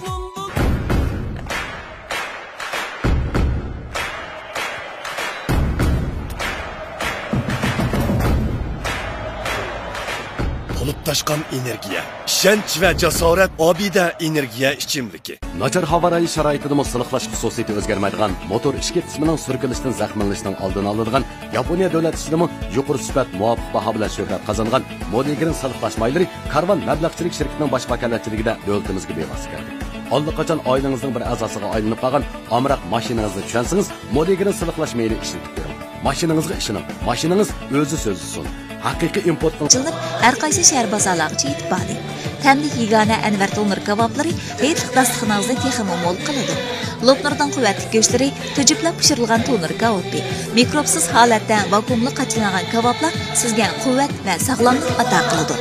Bo'lib tashqan energiya, ishonch va jasorat obida energiya ichimligi. Nachar havo rayi sharoitida muslihlash xususiyati o'zgarmaydigan motor ishki qismining surkilishidan zaxmlanishning oldini oladigan Yaponiya davlat ishidimi yuqori sifat muvofiq baho bilan shuhrat qozongan Modigrin soliqlash maylari Karvan mablag'chilik shirkatining bosh vakolatchiligida davlatimizga bevosita keldi. Allaqachon oilangizning bir a'zosiga aylanib qolgan amroq mashinangizni tushunsangiz, Modigrin soliqlash mayli ishlatib bering. Mashinangizga ishoning. Mashinangiz o'zi so'zsiz. Haqiqiy import qilib, har qaysi shahar bozorlariga yetib bordi. Tamlik yigana Anvar To'mir kavoblari heytliq dasturxoningizni texmo mo'l qiladi. Lobnardan quvvatli go'shtlari to'jiblab pishirilgan to'nir kavobi. Mikrobsiz holatda vakuumli qachlangan kavoblar sizga quvvat va sog'lomlik ato qiladi.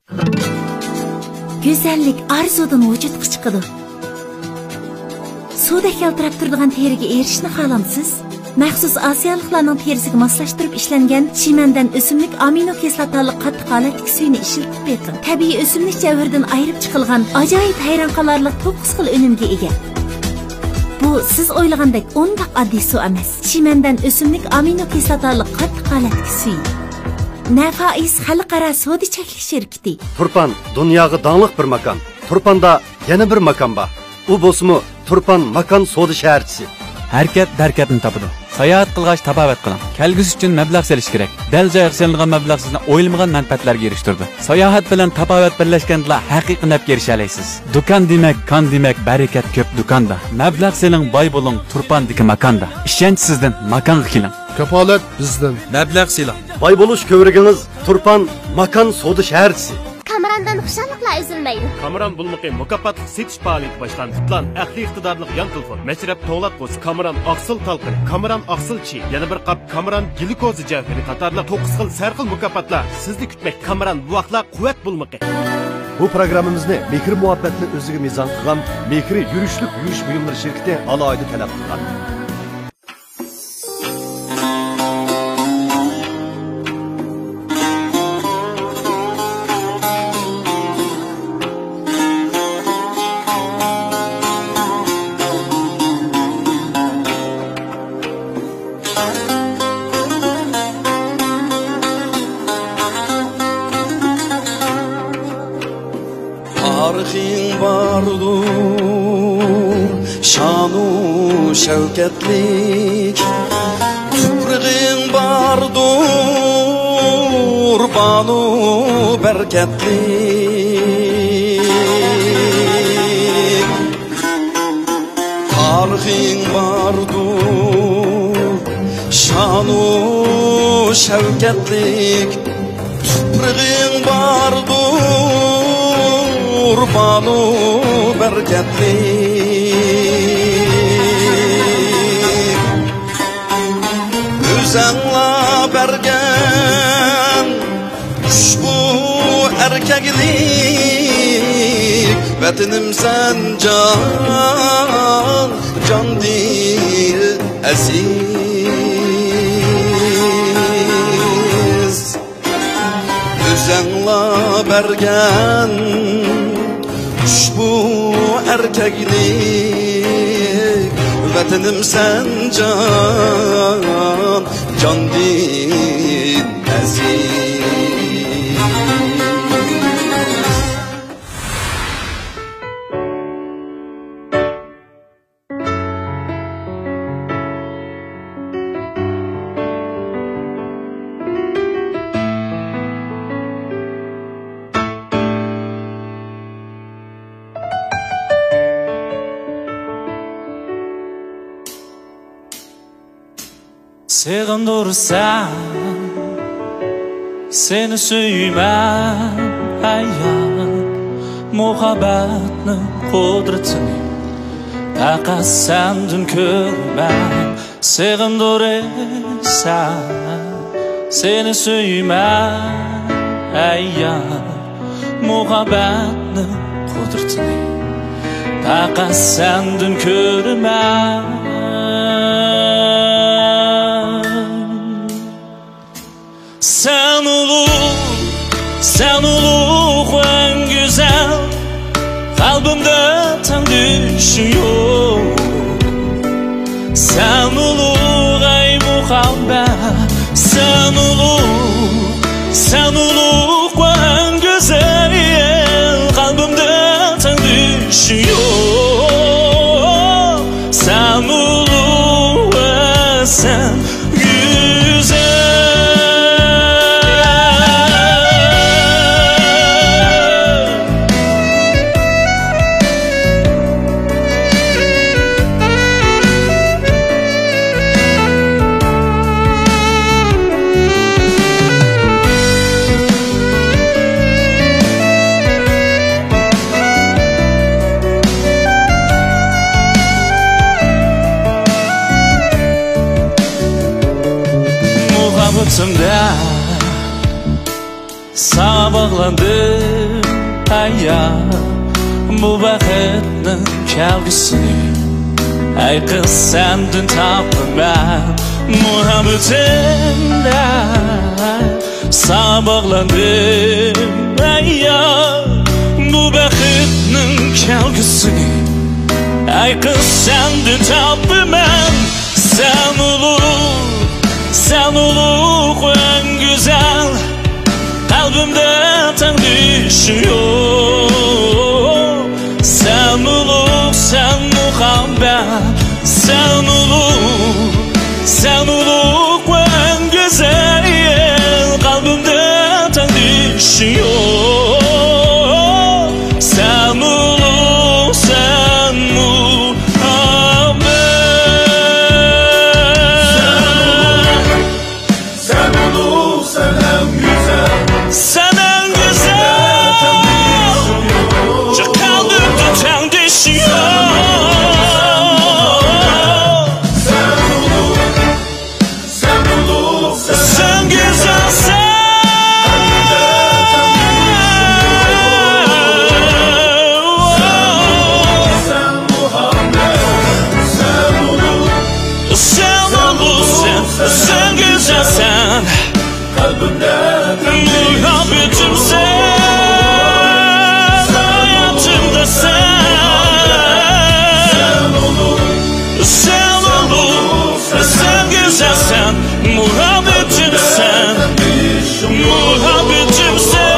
Go'zallik arzudan vujudga chiqadi. Suvda keltirib turadigan teriga erishishni xohlamsiz? Maxsus Osiyoliklarning terisiga moslashtirib ishlangan chimandan o'simlik amino kislotali qattiq holatdagi suyni ishlatib beqing. Tabiiy o'simlik javharidan ayirib chiqilgan ajoyib hayron qolarlik to'qqiz xil unumga ega. Bu siz o'ylagandek o'ndoq oddiy suv emas. Chimandan o'simlik amino kislotali qattiq holatdagi suy. Nafais xalqaro savdo cheklik shirkati. Turpan dunyoga donglik bir makon. Turpanda yana bir makon bor. U bo'lsa Turpan makon savdo shaharchisi. Harakat barkatni topadi. Sayohat qilgach tabobat qiling. Kelgusi uchun mablag' selish kerak. Dal joyga selingan mablag' sizni o'ylamagan manfaatlarga erishtirdi. Sayohat bilan tabobat birlashganda haqiqiy nafga erisha olasiz. Do'kon demak, kon demak, barakat ko'p do'konda. Mablag' seling, boy bo'ling, Turpandagi makonda. Ishonch sizdan, makonga keling. Kapolat bizdan. Mablag' seling. Boy bo'lish ko'rigingiz Turpan makon savdo shaharchisi. Kamerandan xushalliqlar üzülmeydi. Kameran bulmuqi mukaffatlik setish faoliyati boshlandi. Plan aqliy iqtidorlik yan telefon. Mashrab to'g'latqo'z Kameran oqsil talqini. Kameran oqsilchi. Yana bir qap Kameran glikozi javhari qatorli to'qqiz xil sarxil mukoffatlar sizni kutmak. Kameran bu vaqtlar quvvat bulmuqi. Bu programmamizni Mehr muhabbatni o'ziga mezon qilgan Mehr yurishlik yurish buyumlari shirkati alohida talab qilgan. Tarixing bardur, şanu şevketlik. Tuprağing bardur, banu berketlik. Tarixing bardur, şanu şevketlik. Tuprağing bardur, Kurbanı berketli Üzenla bergen Ushbu erkeklik Vatinim sen can Can değil aziz Üzenla bergen Ushbu erkeklik Vatinim sen can Can din aziz Sığındırsan Seni süymem hayat Muhabbetinin kudretini Fakat sendin körmem Sığındırsan Seni süymem hayat Muhabbetinin kudretini Fakat sendin körmem Sen ulu, sen ulu en güzel Kalbimde tam düşüyor Sen ulu ey muhabbet Sen ulu, sen ulu en güzel Kalbimde tam düşüyor Sen ulu ve sen Muhabbetimde sana bağlandım hayat Bu vakitnin kelgisini Ey kız sendin taptım ben muhabbetinle sabahlandım ey ya bu baxtning kelgusini Ey kız sendin taptım ben sen ulug sen ulug en güzel kalbimde tan düşüyor sen ulug sen muhabbet sen ulug sen ulug en güzel kalbimde tan düşüyor sen ulug sen muhabbet Sen ulug sen en güzel sen en güzel çok kalbimde tan düşüyor Sen güzel sen kalbimde muhabbetim sen hayatımda sen sen olur sen olur sen güzel sen muhabbetim sen muhabbetim sen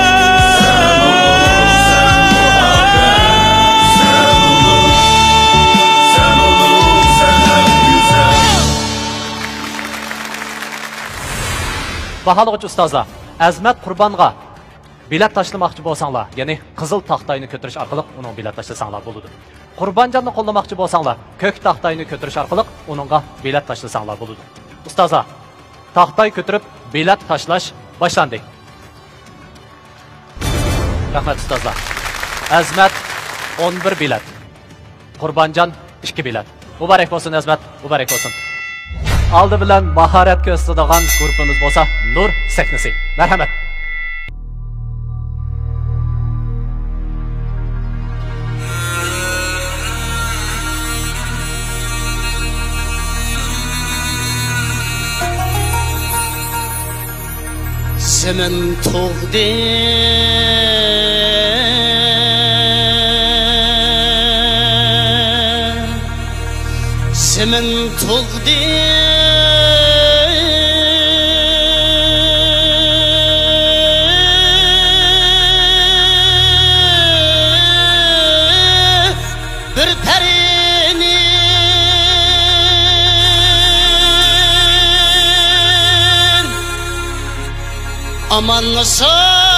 Bahalıqçı ustazlar, Azmat Qurbanğa bilet taşlamoqchi bo'lsanglar, ya'ni qizil taxtayni ko'tarish orqali uning bilet tashlasanlar bo'ladi. Qurbanjonni qo'llamoqchi bo'lsanglar, ko'k taxtayni ko'tarish orqali uningga bilet tashlasanlar bo'ladi. Ustazlar, taxtay ko'tarib bilet tashlash boshlandi. Rahmat ustazlar. Azmat o'n bir bilet. Qurbanjon ikki bilet. Muborak bo'lsin Azmat, muborak bo'lsin. Aldı bilen maharet gösterdiğin grupumuz olsa Nur Seknisi. Merhamet. Zemin tuğdi Zemin tuğdi Amanlasa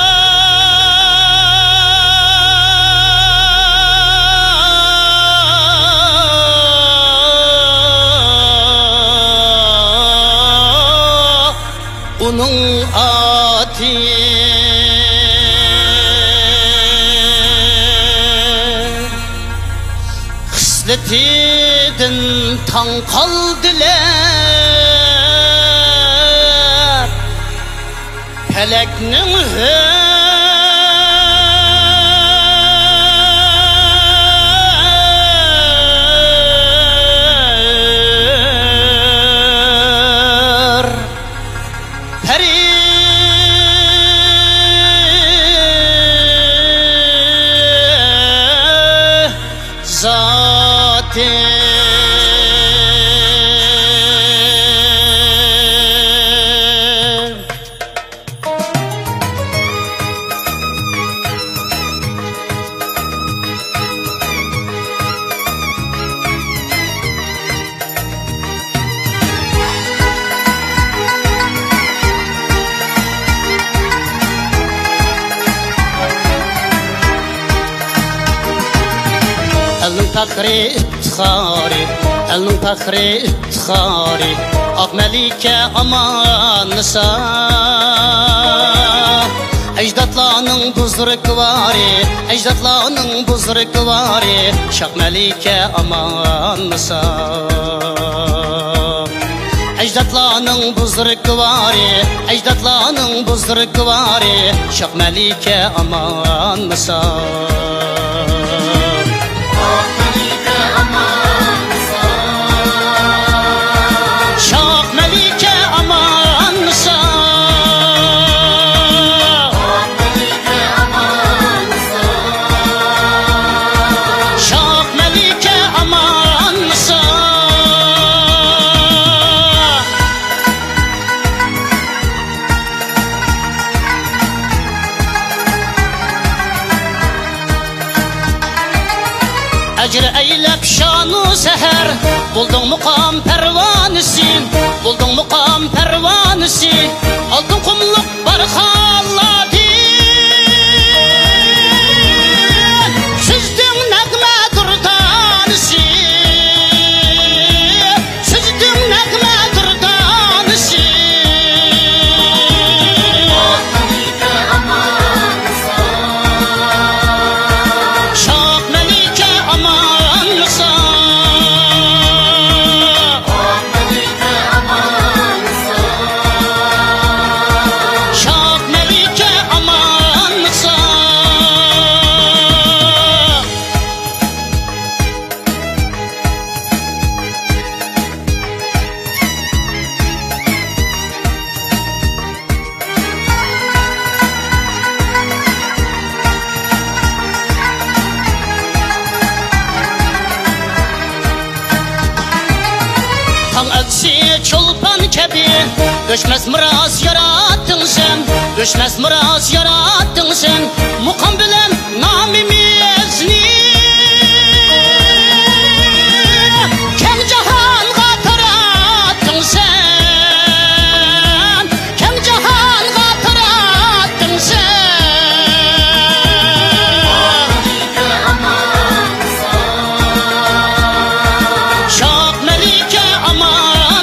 onun ati Xisletidin tan kaldılar Feleknin hür Peri Zaten فخري افتخاري النون فخري افتخاري اق ملكة امان نساء اجدادlarının buzurukları اجدادlarının buzurukları şak melike aman nısa اجدادlarının buzurukları اجدادlarının buzurukları şak melike aman nısa Melike aman nısa Buldun muqam pervanesi, buldun muqam pervanesi, altın kumluk barxalladı. Sizdin nəğmədir tanısı, sizdin nəğmədir tanısı. Şah Məlikə amanlısan. Çolpan kebi göçmez miras yarattın sen, göçmez miras yarattın sen. Muqam bilen namimizni keng jahanga tarattın sen, keng jahanga tarattın sen. Şah Məlikə aman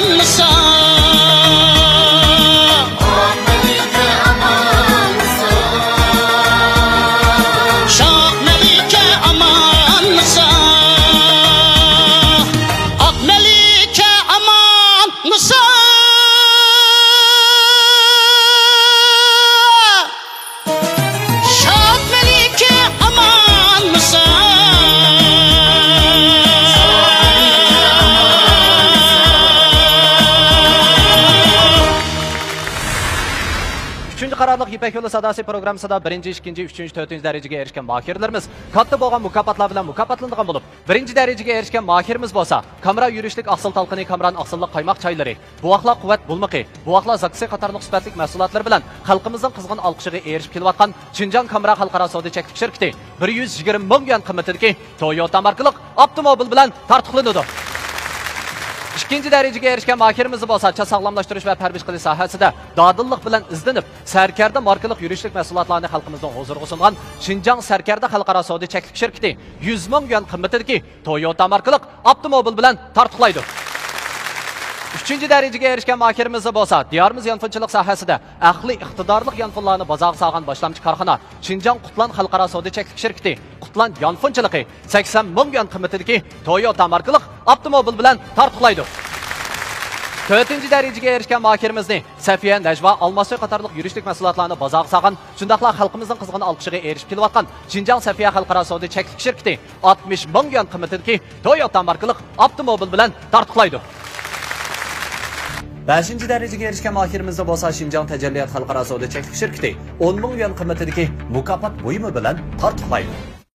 Qararlıq İpək Yolu Sadası programısında birinci, ikinci, üçüncü, dördüncü dərəcəyə erişkən mahirlərimiz katda bolğan mükaffatlar bilan mükaffatlandırğan bolub. Birinci dərəcəyə erişkən mahirimiz bolsa, Kamra yürüşlük Aqsil talqini, Kamran Aqsılıq qaymaq çayları, Buaqla quvvat bulmaqı, Buaqla zaksi qatarlıq sübətlik məhsullatlar bilan xalqımızın qızğın alqışığı erişib keliyotgan Şinjan Kamra Xalqaro savdo çeklik şirkati bir yuz yigirma ming yuan qiymatidagi Toyota markalik avtomobil bilan tartiqlanadi. İkinci dərəcəyə erişkən mahirimiz bolsa, sağlamlaşdırış və pərviş qilish sohasida dadillik bilan izlanib, Sarkarda markalik yürüşlük məhsulotlarni xalqimizning huzuriga sungan Şinjan Sarkarda Xalqaro savdo çeklik şirkati yuz ming yuan qiymatidagi Toyota markalik avtomobil bilan tartiqlaydi. Üçüncü dərəcəyə erişkən mahirimiz bolsa, diyarımız yanfınçılıq sohasida aqli iqtidorli yanfınlarni bozorga solgan boshlamchi korxona Şinjan Qutlan Xalqaro savdo çeklik şirkati Qutlan yanfınçılığı sakson ming yuan qiymatidagi Toyota markalik avtomobil bilan tartiqlaydi. Dördüncü dərəcəyə erişkən mahirimizni Safiya Najva Almasy qatarlıq yürüşlük məhsulotlarni bozorga solgan, shundaqla xalqimizning qizg'in olqishiga erishib kelayotgan Şinjan Safiya Xalqaro savdo çeklik şirkati oltmish ming yuan qiymatidagi Toyota markalik avtomobil bilan tartiqlaydi. beshinchi dərəcəyə erişkən mahirimizdə bolsa Şinjan Təcəlliyat Xalqaro savdo çeklik şirkati o'n ming yuan qiymatidagi mukofot buyumi bilan tartiqlaydi.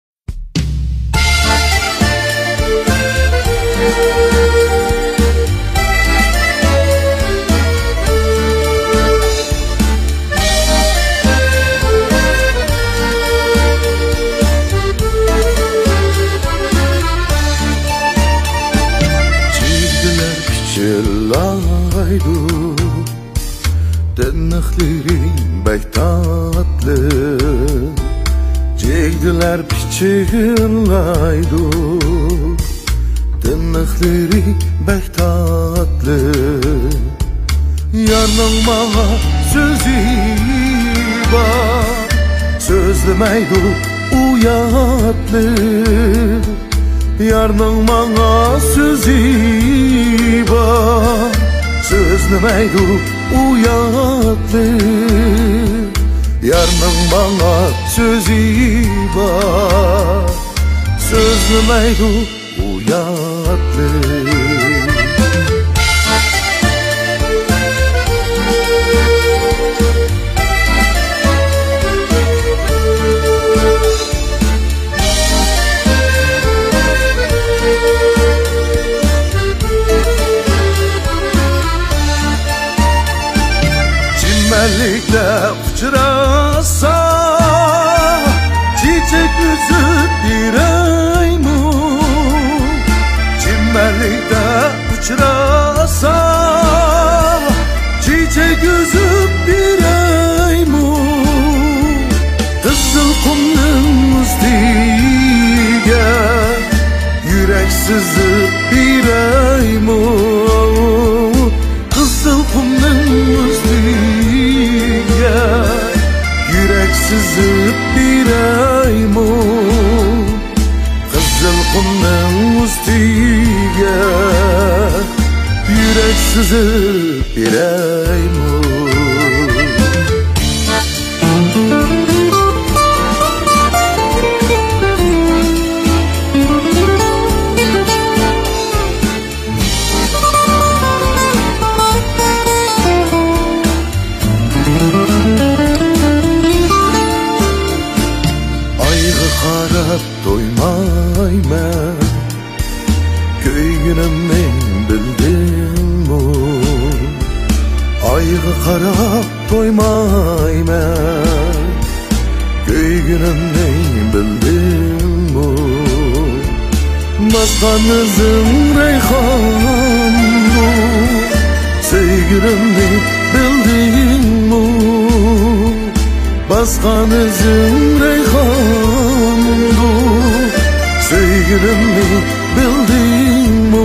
Çillaydu Dönüqlerin bək tatlı Cegdiler piçillaydu Dönüqleri bək tatlı Yarnın bana sözü var Sözlemeydu uyatlı Yarnın bana sözü var Sözlemeydu uyatlı Yarnın bana sözü var Sözlemeydu uyatlı Çimmenlikte uçurasa Çiçek üzüp bir aymu Çimmenlikte sızıp biraymu Kızıl kumның üstüge Yürek sızıp biraymu Kızıl kumның üstüge Yürek sızıp biraymu Qarab doymayman Köygünümün bildimmi Ayga qarab doymayman Köygünümün bildimmi Basqanızın reyhanı Sevgilimni bildimmi Basqanızın reyhanı Sevgilimni bildimmi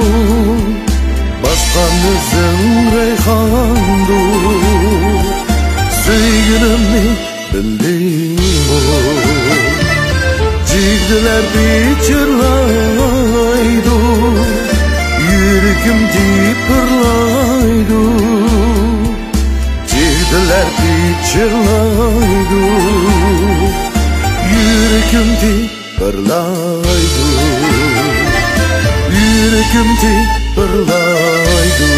Basqanızın reyhanı Sevgilimni bildimmi Cigdiler biçirlaydı Yürgüm deyip pırlaydı Cigdiler biçirlaydı Yürgüm deyip pırlaydı Yürgüm deyip pırlaydı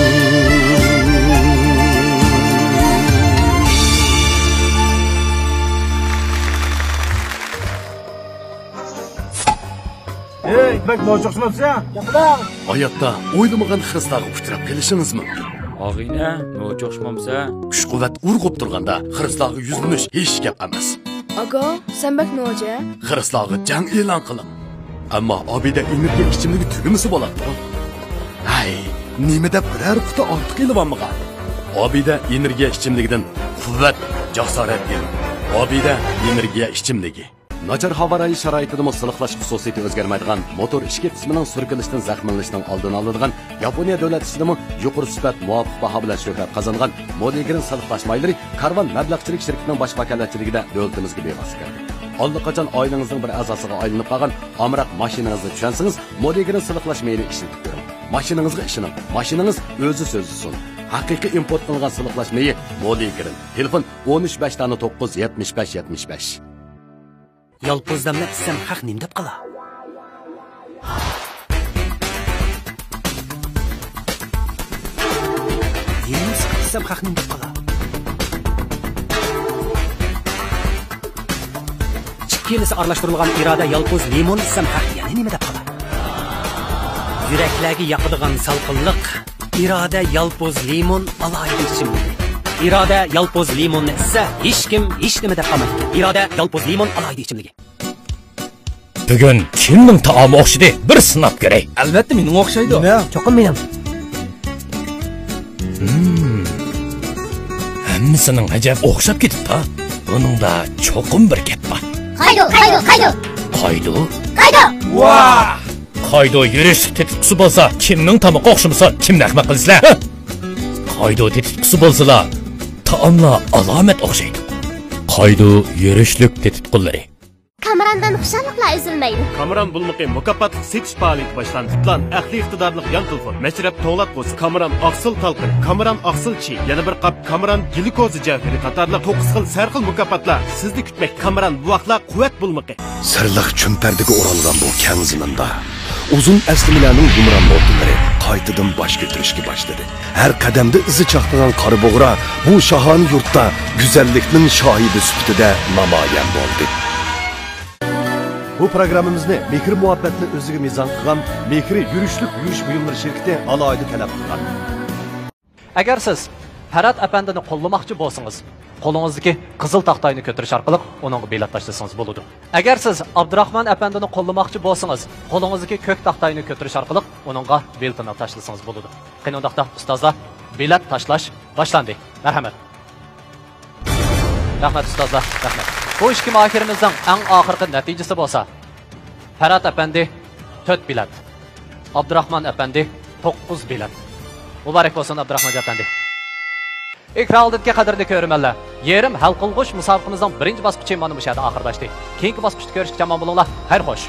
Ey, Ekmek ne olacaksınız ya? Yapılan. Hayatta oynamagan hırslarga uçurap gelişiniz mümkün. Ağine, ne olacaksınız? Kuş kuvvet urgup durganda hırslarga yüzleniş hiç gap emas. Aga, sen bak ne olacak? Hırslarga jang e'lon qilin. Ammo Abida energiya ichimligi tugimisi bo'ladi. Hay, nimada biror quti ortiq elvanmagan. Abida energiya ichimligidan quvvat, jasorat beradi. Abida energiya ichimligi. Nachar havo rayi sharoitida siliqlash xususiyati o'zgarmaydigan motor ichki qismining surkilishdan zaxmlanishning oldini oladigan Yaponiya davlat ishidimi yuqori sifat muvofiq baho bilan shuhrat qozongan Modigrin siliqlash maylari Karvan mablag'chilik shirkatining bosh vakolatchiligida davlatimizga bevosita kirdi. Allaqachon oilangizning bir a'zosiga aylanib qolgan amroq mashinangizni tushunsangiz Modigrin siliqlash mayli ishlatib ko'ring. Mashinangizga ishoning. Mashinangiz o'zi so'zlisin. Haqiqiy import qilingan siliqlash mayi Modigrin. Telefon o'n uch besh to'qqiz yetmish besh yetmish besh. Yalpız demlep sen haq nim dep qala. Yerim sıkıtsam haq nim dep qala. Çikkelisi arlaştırılgan irade yalpız limon isem haq yani nime dep qala. Yüreklegi yaqıdığan salqınlık irade yalpız limon alaydı içimdi. İrade yalpoz limonni ise hiç kim hiç nima deb qolmaydi. İrade yalpoz limon alaydi ichimligi. Bugun kimning taomi o'xshidi? Bir sinab ko'ray. Albatta mening o'xshaydi. Nima? Cho'qim mening. Hmm. Hammasining ajab o'xshab ketibdi. Buningda cho'qim bir gap bor. Qaydo, qaydo, qaydo. Qaydo? Qaydo. Vah! Qaydo yurish tetqisi bo'lsa, kimning tamoqi o'xshamasa, kimni ahmoq qilasizlar? Qaydo tetqisi bo'lsalar, taomlar alomat o'xshaydi. Qaydo yurishlik tetqillari. Kamerandan xushalliqlar üzülmeydi. Kameran bulmuqi mukaffatlık setiş faaliyeti başlandı. Tıklan, ähli iqtidarlıq yan telefon, meşrep toğlatqoz, kameran aqsil talqini, kameran aqsil çi, yana bir qap kameran glikozi cevheri qatarlıq to'qqiz xil sarxil mukaffatlar sizni kutmak. Kameran bu vaqtla quvvat bulmuqi. Sirliq chumpardiga o'ralgan bu keng ziminda uzun aslimalarning gumron mo'tinlari qaytadan bosh ko'tarishga boshladi. Har qadamda izi chaqnagan qora bo'g'ra bu shahon yurtda go'zallikning shohidi sifatida namoyon bo'ldi. Bu programmamizni mehr muhabbatni o'ziga mezon qilgan Mehri yurishlik yurish buyumlari shirkati alohida talab qilgan. Agar siz Farhat apandini qo'llamoqchi bo'lsangiz, qo'lingizdagi qizil taxtayni ko'tarish orqali uningga belat tashlasangiz bo'ladi. Agar siz Abdurahmon apandini qo'llamoqchi bo'lsangiz, qo'lingizdagi ko'k taxtayni ko'tarish orqali uningga beltini tashlasangiz bo'ladi. Qani undaqda ustozlar, belat tashlash boshlandi. Marhamat. Rahmat ustozlar, rahmat. Bu ishki mahirimizning eng oxirgi natijasi bo'lsa, Farhat apandi to'rt bilet. Abdurrahman efendi to'qqiz bilet. Mübarek olsun Abdurrahman efendi. Ekran oldidagi qadrli ko'rmanlar, yerim hal qilg'uch musobaqamizning birinchi bosqichi mana bu yerda oxirlashdi. Keyingi bosqichda ko'rishga jamon bo'linglar. Xayr xo'sh.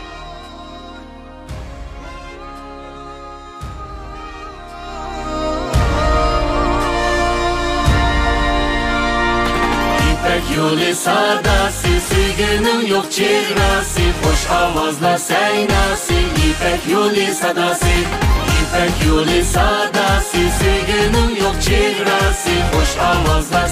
İpek yolu sadası, sevginin yok çehrası, hoş avazla seynası. İpek yolu sadası, İpek yolu sadası, sevginin yok çehrası, hoş avazla